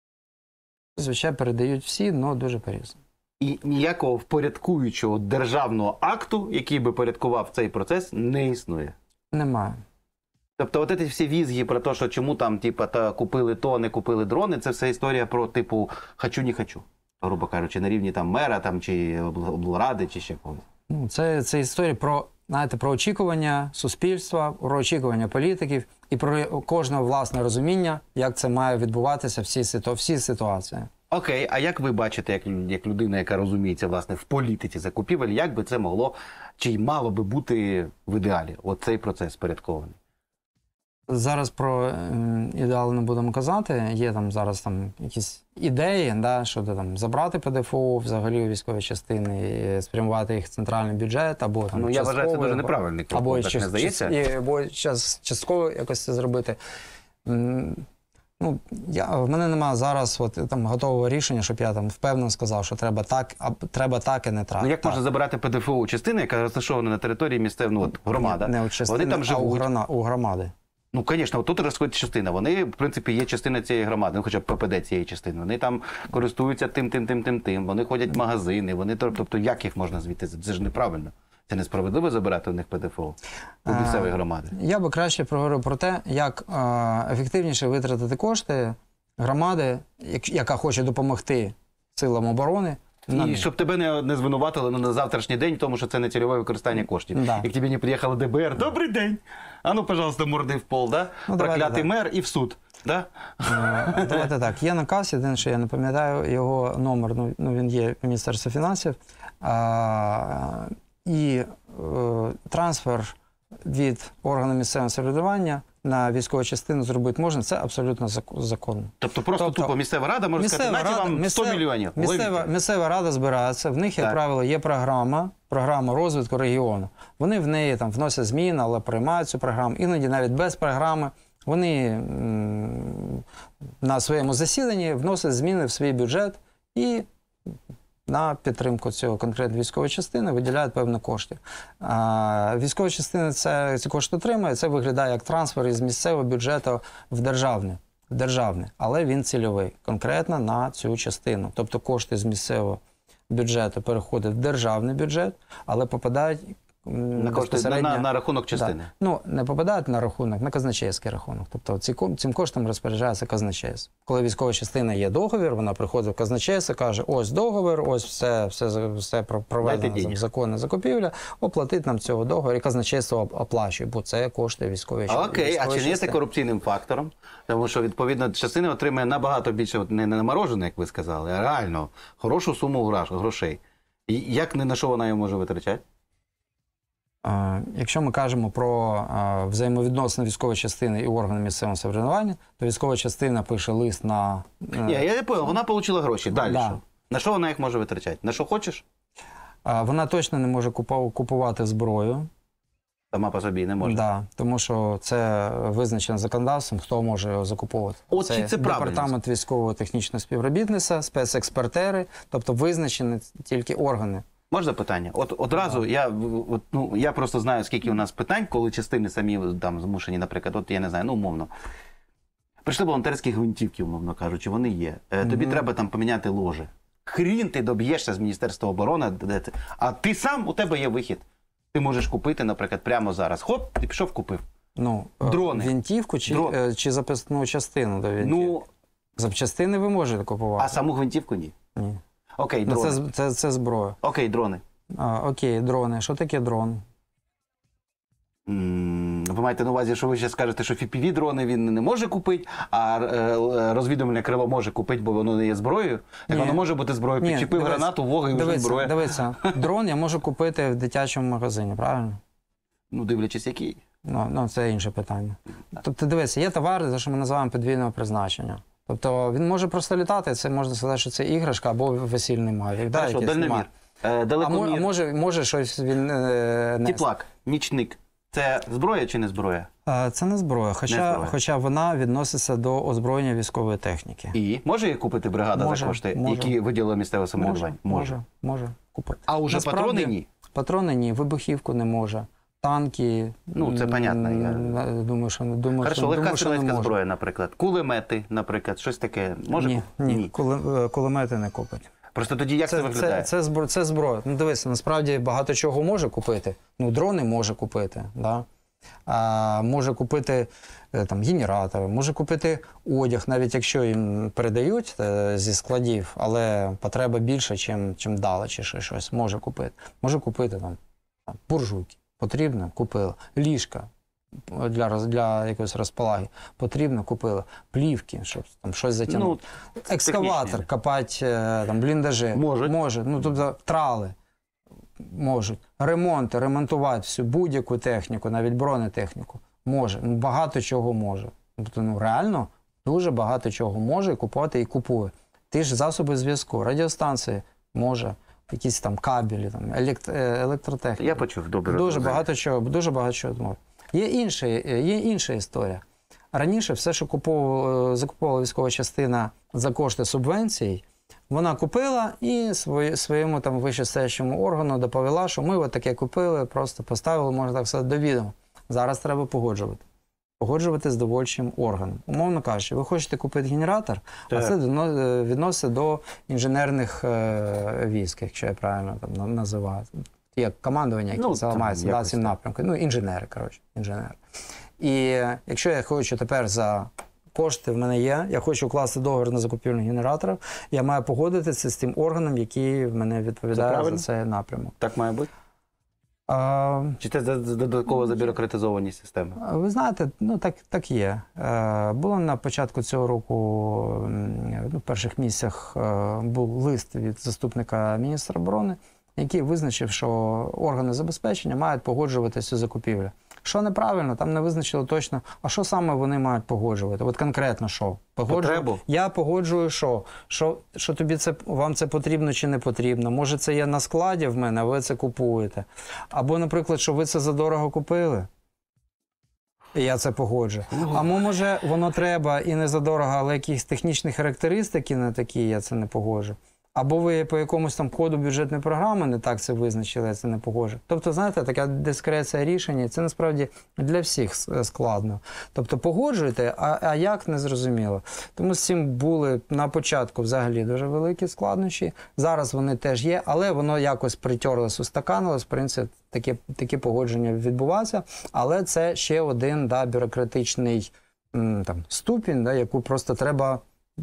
звичайно, передають всі, але дуже по-різному. І ніякого впорядкуючого державного акту, який би порядкував цей процес, не існує. Немає. Тобто, от ці всі візги про те, що чому там, типа, та купили то, не купили дрони, це все історія про типу хочу, не хочу. Грубо кажучи, на рівні там мера там чи обл- облради, чи ще когось. Ну, це, це історія про, знаєте, про очікування суспільства, про очікування політиків і про кожного власне розуміння, як це має відбуватися в всій, ситу- всій ситуації. Окей, а як ви бачите, як, лю- як людина, яка розуміється власне в політиці закупівель, як би це могло чи й мало би бути в ідеалі? От цей процес порядкований. Зараз про ем, ідеал не будемо казати. Є там зараз там якісь ідеї, да, щодо там забрати ПДФО взагалі у військові частини, і спрямувати їх в центральний бюджет, або там Ну, я вважаю, це частково, дуже або- неправильний крок, або, вам так час- не здається? час- і- або час, частково якось це зробити. М, Ну, я, в мене немає зараз от, там, готового рішення, щоб я там впевнено сказав, що треба так, а треба так і не треба. Ну як так. можна забирати ПДФО у частини, яка розташована на території місцевого, ну, от, громада? Не у частини, Вони там а у, живуть. грана, у громади. Ну, звісно, тут розходить частина. Вони, в принципі, є частина цієї громади, ну, хоча б ППД цієї частини. Вони там користуються тим, тим, тим, тим, тим. Вони ходять в магазини. Вони, тобто, як їх можна звідти? Це ж неправильно. Це несправедливо забирати у них ПДФО у місцевої громади. Я би краще проговорив про те, як е, ефективніше витратити кошти громади, як- яка хоче допомогти силам оборони. на І них. щоб тебе не, не звинуватили ну, на завтрашній день, в тому що це не цільове використання коштів. Да. Як тобі не приїхало ДБР, добрий день. А ну, пожалуйста, морди в пол, да? Ну, давайте Проклятий так. мер і в суд. Да? Е, Давайте так. Є наказ, єдине, що я не пам'ятаю його номер, ну, ну він є в Міністерстві фінансів. А, і е, трансфер від органу місцевого самоврядування на військову частину зробити можна, це абсолютно зак- законно. Тобто просто Тобто, тупо місцева рада може сказати, знаєте, вам сто мільйонів. Місцева, ловіть. місцева рада збирається, в них, як Так. правило, є програма, програма розвитку регіону. Вони в неї там вносять зміни, але приймають цю програму. Іноді навіть без програми. Вони м, на своєму засіданні вносять зміни в свій бюджет і на підтримку цього конкретної військової частини виділяють певні кошти. А, військова частина це, ці кошти отримує, це виглядає як трансфер із місцевого бюджету в державне, в державне, але він цільовий, конкретно на цю частину. Тобто кошти з місцевого бюджету переходять в державний бюджет, але попадають м, На, кошти, на, безпосередньо... на, на рахунок частини. Да. Ну, не попадають на рахунок, на казначейський рахунок. Тобто ці, ко- цим коштом розпоряджається казначейство. Коли військова частина є договір, вона приходить в казначейство, каже, ось договір, ось все, все, все про- проведено денег. за- законна закупівля, оплатить нам цього договору, і казначейство оп- оплачує, бо це кошти військової А, Окей, а військової чи не є це частини. корупційним фактором? Тому що, відповідно, частина отримує набагато більше, от не наморожене, як ви сказали, а реально хорошу суму грош- грошей. І як не на що вона її може витрачати? Е, Якщо ми кажемо про е, взаємовідносини військової частини і органів місцевого самоврядування, то військова частина пише лист на... е, Ні, я не понял, вона отримала гроші. Далі Да. що? На що вона їх може витрачати? На що хочеш? е, Вона точно не може купа- купувати зброю. Сама по собі не може. Да, тому що це визначено законодавством, хто може його закуповувати. От чи це правильно? департамент військово-технічного співробітництва, спецекспертери, тобто визначені тільки органи. Можна питання? От одразу я, в- от, ну, я просто знаю, скільки у нас питань, коли частини самі там змушені, наприклад, от я не знаю, ну умовно. Прийшли волонтерські гвинтівки, умовно кажучи, вони є. Е, тобі Мгм. треба там поміняти ложі. Хрін ти доб'єшся з Міністерства оборони, де ти- а ти сам, у тебе є вихід. Ти можеш купити, наприклад, прямо зараз. Хоп, ти пішов, купив. Ну, е, Дрони. Гвинтівку чи, Дрон. е, чи запасну частину до гвинтівки? Ну, Запчастини ви можете купувати. а саму гвинтівку ні. Ні. Окей, Ну, дрони. це, з- це, це зброя. Окей, дрони. А, окей, дрони. Що таке дрон? М, Ви маєте на увазі, що ви ще скажете, що еф пі ві-дрони він не може купити, а е, розвідувальне крило може купити, бо воно не є зброєю. Так Ні. воно може бути зброєю. Ні, Підчепив дивись, гранату, вога і вже Дивіться, зброя. дивіться, дрон я можу купити в дитячому магазині, правильно? Ну, дивлячись, який. Ну, ну це інше питання. Тобто, дивіться, є товари, за що ми називаємо подвійного призначення. Тобто він може просто літати, це можна сказати, що це іграшка або весільний мавік. Да, Хорошо, якийсь дальномір. немає. Е, А, мо- далекомір. а може, може щось він е, несе. Тіплак, нічник. Це зброя чи не зброя? А, Це не зброя, хоча, Не зброя. хоча вона відноситься до озброєння військової техніки. І може її купити бригада Може, за кошти, може. які виділило місцеве самоврядування? Може, може, може купити. А уже Насправді, патрони ні? Патрони ні, вибухівку не може. Танки. Ну, це понятно, я- м, Думаю, що, думаю, Хорошо, що, легка думаю, що не стрілецька може. зброя, наприклад. Кулемети, наприклад, щось таке. Може? Ні, купити? ні, Куле- е, кулемети не купить. Просто тоді як це, Це, виглядає? це, це, збро, це зброя. Ну, дивися, насправді багато чого може купити. Ну, дрони може купити, да? а, може купити е, там, генератори, може купити одяг, навіть якщо їм передають е, зі складів, але потреба більша, чим, чим дали, чи ще щось, може купити. Може купити там, там буржуйки. Потрібно, купила. Ліжка для, роз- для якоїсь розпалаги. Потрібно, купила. Плівки, щоб там щось затягнути. Ну, Екскаватор, технічні. копати е, там, бліндажі. Можуть. Може. Ну, тобто трали можуть. Ремонти, ремонтувати всю будь-яку техніку, навіть бронетехніку. Може. Ну, багато чого може. Тобто, ну, реально, дуже багато чого може купувати і купує. Ті ж засоби зв'язку, радіостанції може, якісь там кабелі, там, елект... е, електротехніка. Я почув, добре. Дуже розумію. багато чого, дуже багато чого може. Є інша, є інша історія. Раніше все, що купувала, закуповувала військова частина за кошти субвенцій, вона купила і свої, своєму там вищестоячому органу доповіла, що ми от таке купили, просто поставили, можна так сказати, до відома. Зараз треба погоджувати. Погоджувати з довольчим органом. Умовно кажучи, ви хочете купити генератор, Так. а це доно- відноситься до інженерних е, військ, якщо я правильно там на- називаю. Як командування, яке Ну, займається там да, якось цим так. напрямком. Ну, інженери, коротше, інженери. І якщо я хочу тепер за кошти в мене є, я хочу укласти договір на закупівлю генератора, я маю погодитися з тим органом, який в мене Це відповідає за правильно? цей напрямок. Так має бути? А, Чи це з- з- додатково забюрократизовані системи? ви знаєте, ну так, так є. Е, було на початку цього року, м, ну, в перших місяцях е, був лист від заступника міністра оборони, який визначив, що органи забезпечення мають погоджувати цю закупівлю. Що неправильно, там не визначили точно, а що саме вони мають погоджувати? От конкретно що? Погоджую- Потребу? Я погоджую, що? Що, що тобі це, вам це потрібно чи не потрібно? Може, це є на складі в мене, а ви це купуєте. Або, наприклад, що ви це задорого купили. І я це погоджу. А може, воно треба і не задорого, але якісь технічні характеристики не такі, я це не погоджу. Або ви по якомусь там коду бюджетної програми не так це визначили, я це не погоджу. Тобто, знаєте, така дискреція рішення, це насправді для всіх с- складно. Тобто погоджуєте, а, а як не зрозуміло. Тому з цим були на початку взагалі дуже великі складнощі. Зараз вони теж є, але воно якось притерлось, устаканилось, в принципі, таке, такі погодження відбуваються. Але це ще один да, бюрократичний м, там, ступінь, да, яку просто треба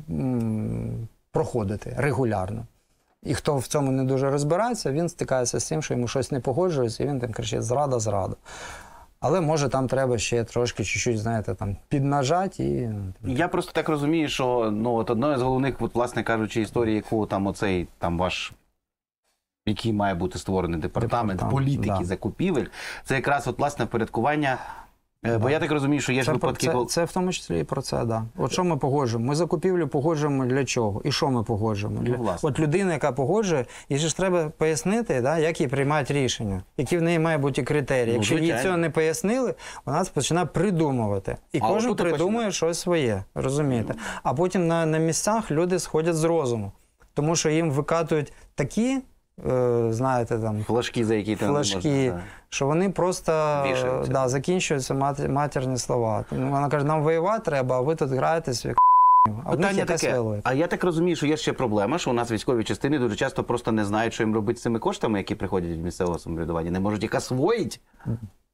м, проходити регулярно. І хто в цьому не дуже розбирається, він стикається з тим, що йому щось не погоджується, і він там кричить «зрада, зрада». Але може там треба ще трошки чуть-чуть, знаєте, там піднажати і... Я просто так розумію, що ну, от одною з головних, от, власне кажучи, історії, яку там оцей там ваш, який має бути створений департамент, Департамент, політики да. закупівель, це якраз от, власне, впорядкування. Е, Бо Да. я так розумію, що є ж Це, про- випадки, це, коли... це в тому числі і про це, так. Да. От що ми погоджуємо? Ми закупівлю погоджуємо для чого? І що ми погоджуємо? Ну, Для... власне. От людина, яка погоджує, їй ж треба пояснити, да, як їй приймають рішення, які в неї мають бути критерії. Ну, Якщо їй звичайно. цього не пояснили, вона починає придумувати. І А кожен отут і придумує щось своє, розумієте? А потім на, на місцях люди сходять з розуму, тому що їм викатують такі, е, знаєте, там, Флажки, за які ти не флажки, можеш, да. що вони просто Вішаються. да, закінчуються мат, матерні слова. Тому вона каже, нам воювати треба, а ви тут граєтесь в яку. А в них Питання якась таке, логіка. а я так розумію, що є ще проблема, що у нас військові частини дуже часто просто не знають, що їм робити з цими коштами, які приходять від місцевого самоврядування, не можуть їх освоїти.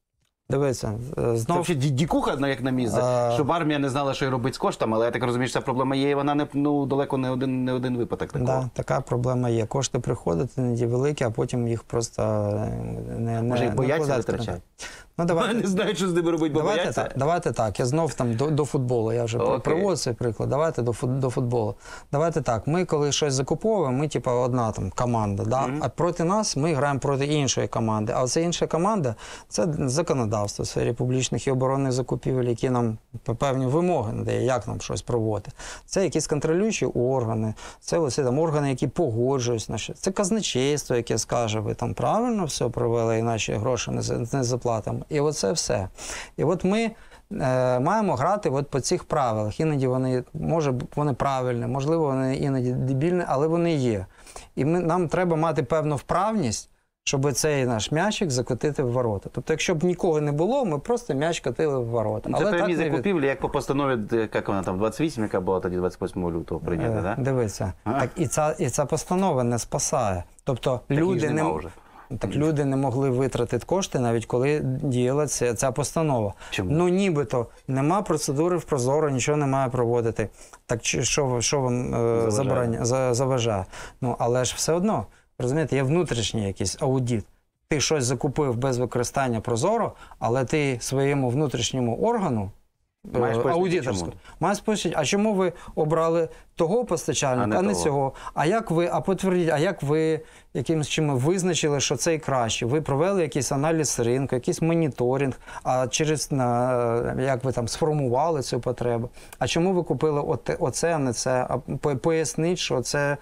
Дивіться, е, Це знов взагалі ді- дікуха, ну, як на мій Е. щоб армія не знала, що й робить з коштами, але я так розумію, що ця проблема є, і вона не, ну, далеко не один, не один випадок такого. да, така проблема є. Кошти приходять, іноді великі, а потім їх просто е, не, Може, не, їх бояться не витрачати? Ну, давайте, Не знають, що з ними робити, бо давайте, бояться. так, давайте так, я знов там до, до футболу, я вже Окей. приводив цей приклад, давайте до, фут- до футболу. Давайте так, ми коли щось закуповуємо, ми типа одна там команда, да? Мгм. а проти нас ми граємо проти іншої команди, а оця інша команда – це законодавство в сфері публічних і оборонних закупівель, які нам певні вимоги надає, як нам щось проводити. Це якісь контролюючі органи, це оці там органи, які погоджують на що. Це казначейство, яке скаже, ви там правильно все провели, іначе гроші не, за- не заплатимо. І оце все. І от ми е, маємо грати от по цих правилах. Іноді вони, може, вони правильні, можливо, вони іноді дебільні, але вони є. І ми, нам треба мати певну вправність, щоб цей наш м'ячик закотити в ворота. Тобто, якщо б нікого не було, ми просто м'яч котили в ворота. Це так прямі не від- закупівлі, як по постанові, як вона там, двадцять вісім, яка була тоді двадцять восьмого лютого прийнята, Е, так? Да? Дивіться, А. так і ця, і ця постанова не спасає. Тобто їх люди не, нема м- вже. так люди не могли витратити кошти, навіть коли діяла ця, ця постанова. Чому? Ну нібито нема процедури в Прозоро, нічого не має проводити. Так чи- що, ви- що вам е, Заважає. забороня, за, заважає? Ну але ж все одно, розумієте, є внутрішній якийсь аудит. Ти щось закупив без використання Прозоро, але ти своєму внутрішньому органу Маєш е, пояснити, аудиторському. чому? Маєш пояснити, а чому ви обрали того постачальника, А не а не того. цього? А як ви, а потвердіть, а як ви якимось чином визначили, що цей краще? Ви провели якийсь аналіз ринку, якийсь моніторинг, а через на, як ви там сформували цю потребу? А чому ви купили оте, оце, а не це? А по- поясніть, що це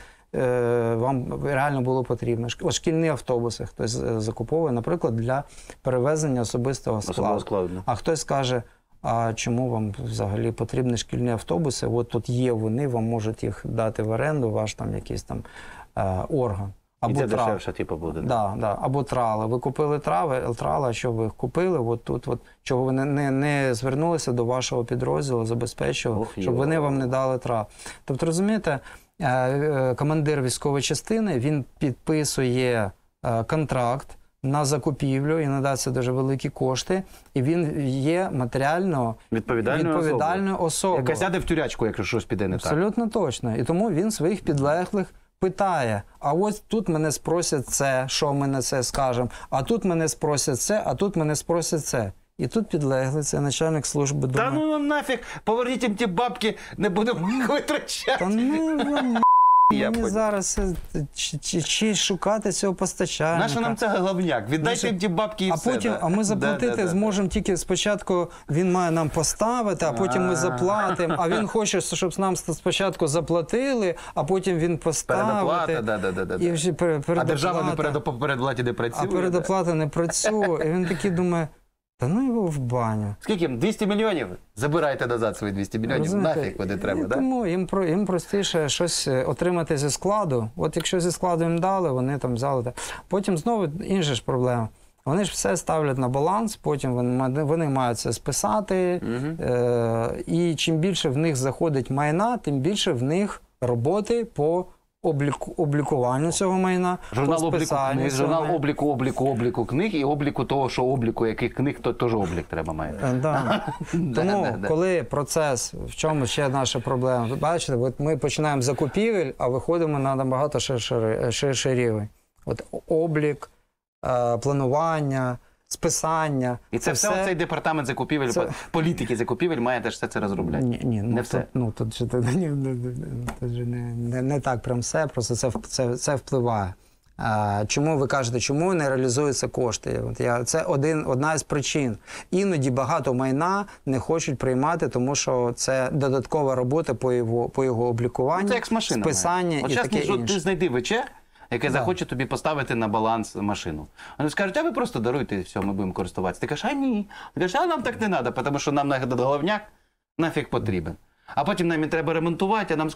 е, вам реально було потрібно. Шк- От шкільні автобуси хтось е, закуповує, наприклад, для перевезення особистого складу. Особливо складно. А хтось скаже, а чому вам взагалі потрібні шкільні автобуси? От тут є вони, вам можуть їх дати в оренду, ваш там якийсь там е, орган. І це тра- дешевше, типу, буде. Да, да. Або трали. Ви купили трави, трала, що ви їх купили, от тут, от, чого ви не, не, не звернулися до вашого підрозділу, забезпечили, Ох, щоб йо. вони вам не дали трав. Тобто, розумієте, е, е, командир військової частини, він підписує е, контракт на закупівлю, і надається дуже великі кошти, і він є матеріально Відповідальною відповідальною особою. Яка сяде в тюрячку, якщо щось піде не так. Абсолютно точно. І тому він своїх підлеглих питає: а ось тут мене спросять це, що ми на це скажемо, а тут мене спросять це, а тут мене спросять це. І тут підлеглий, це начальник служби Та думає, ну нафіг, поверніть їм ті бабки, не будемо їх витрачати. та ну вам Я мені понял. зараз е, чи, чи, чи шукати цього постачальника. Нащо нам це головняк? Віддайте Нащо- їм ті бабки і А все. потім, да. а ми заплатити Да, да, да, да. зможемо тільки спочатку. Він має нам поставити, а потім ми А. заплатимо. А він хоче, щоб нам спочатку заплатили, а потім він поставити. Передоплата, да, да, да, да, І да. вже пере- А держава не передоплата. перед, передплаті не А працює. передоплата не працює. І він такий думає, та ну його в баню. Скільки їм? двісті мільйонів? Забирайте назад свої двісті мільйонів. Розумієте? Нафіг куди треба, І так? Да? Тому їм, про- їм простіше щось е, отримати зі складу. От якщо зі складу їм дали, вони там взяли. те. Потім знову інша ж проблема. Вони ж все ставлять на баланс, потім вони, вони мають це списати. Мгм. Е, і чим більше в них заходить майна, тим більше в них роботи по обліку, облікуванню цього майна, Журнал по обліку списанню книг, цього журнал майна. обліку, обліку, обліку книг і обліку того, що обліку яких книг, то теж облік треба мати. Е, Да. Да, Тому, да, да. коли процес, в чому ще наша проблема? Ви бачите, от ми починаємо з закупівель, а виходимо на набагато ширший, ширший рівень. От облік, е, планування, списання. І це все цей департамент закупівель, це- політики закупівель має теж все це розробляти. Ні, ні, ну, Не тут, все. ну тут же, ні, ні, ні, тут же не, не, не так прям все, просто це, в- це, це впливає. А, чому ви кажете, чому не реалізуються кошти? От я, це один, одна із причин. Іноді багато майна не хочуть приймати, тому що це додаткова робота по його, по його облікуванню, Ну, це як з машинами. списання От і щас, таке ну, інше. ти знайди ВЧ, яке Да. захоче тобі поставити на баланс машину. Вони скажуть, а ви просто даруйте, і все, ми будемо користуватися. Ти кажеш, а ні. Ти кажеш, а нам так не треба, тому що нам на головняк нафіг потрібен. А потім нам і треба ремонтувати, а нам скажуть,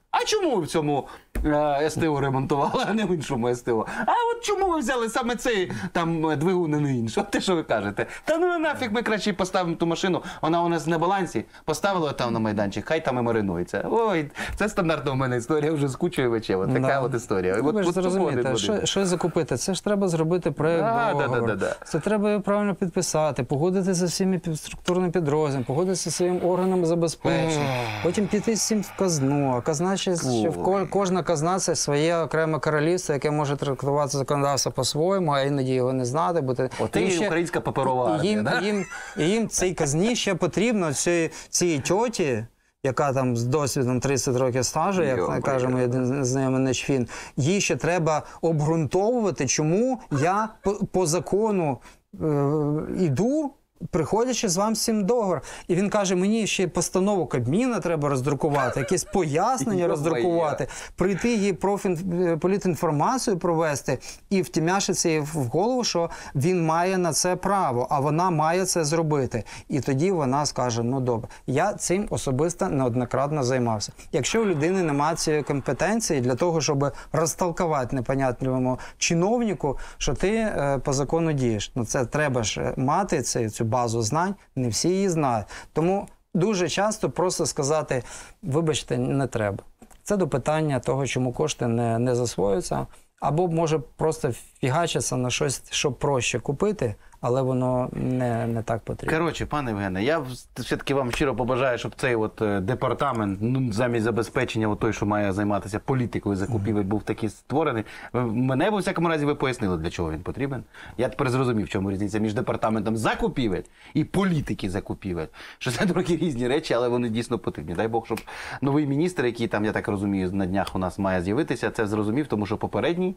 а чому ви в цьому е, СТО ремонтували, а не в іншому СТО? А от чому ви взяли саме цей там двигун, а не інший? От те, що ви кажете. Та ну нафіг, ми краще поставимо ту машину, вона у нас на балансі, поставили там на майданчик, хай там і маринується. Ой, це стандартна у мене історія, вже скучує вече. От така Да. от історія. Ну, От, ви ж от тому зрозумієте, один в що, один. що закупити? Це ж треба зробити проєкт Да, да, договору. да, да, да. Це треба його правильно підписати, погодити зі всіми під- структурними підрозділами, погодити зі своїм органом забезпечення, потім піти з цим в казну. А казна ще, ще в ко- кожна казна це своє окреме королівство, яке може трактувати законодавство по-своєму, а іноді його не знати. Бути. От Їм і ще- українська паперова армія, їм, да? їм, їм цій казні ще потрібно цій, цій тьоті, яка там з досвідом тридцять років стажу, як Йо, каже мій один знайомий Нечфін, їй ще треба обґрунтовувати, чому я по, по закону е, іду, приходячи з вам з цим договор. І він каже, мені ще постанову Кабміна треба роздрукувати, якесь пояснення Йо-моє. роздрукувати, прийти їй профін, політінформацію провести і втімяшиться їй в голову, що він має на це право, а вона має це зробити. І тоді вона скаже, ну добре, я цим особисто неоднократно займався. Якщо у людини немає цієї компетенції для того, щоб розтолкувати непонятному чиновнику, що ти е, по закону дієш. Ну це треба ж мати це, цю базу знань, не всі її знають. Тому дуже часто просто сказати, вибачте, не треба. Це до питання того, чому кошти не, не засвоюються, або може просто фігачитися на щось, що проще купити, але воно не, не так потрібно. Коротше, пане Євгене, я все-таки вам щиро побажаю, щоб цей от е, департамент, ну, замість забезпечення, от той, що має займатися політикою закупівель, був такий створений. Ви- Мене, у всякому разі, ви пояснили, для чого він потрібен. Я тепер зрозумів, в чому різниця між департаментом закупівель і політики закупівель. Що це трохи різні речі, але вони дійсно потрібні. Дай Бог, щоб новий міністр, який там, я так розумію, на днях у нас має з'явитися, це зрозумів, тому що попередній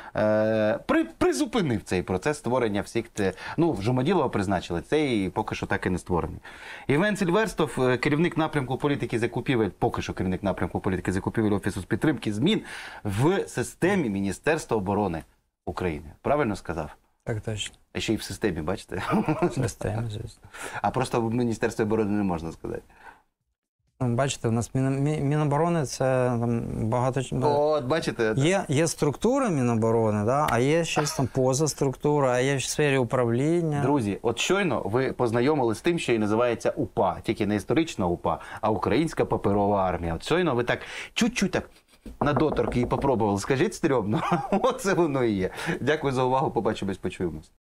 е, при, призупинив цей процес створення всіх. Те, ну, Жумаділова призначили, цей поки що так і не створений. Євген Сильверстов, е, керівник напрямку політики закупівель, поки що керівник напрямку політики закупівель Офісу з підтримки змін в системі Міністерства оборони України. Правильно сказав? Так точно. А ще й в системі, бачите? В системі, звісно. А просто в Міністерстві оборони не можна сказати. Ну, бачите, у нас Мін, Мі- Міноборони це там багато... От, бачите? Є, є структура Міноборони, да? А є щось там поза структура, а є в сфері управління. Друзі, от щойно ви познайомились з тим, що і називається УПА. Тільки не історична УПА, а Українська паперова армія. От щойно ви так чуть-чуть так на доторк її попробували. Скажіть стрьомно. Оце воно і є. Дякую за увагу. Побачимось, почуємось.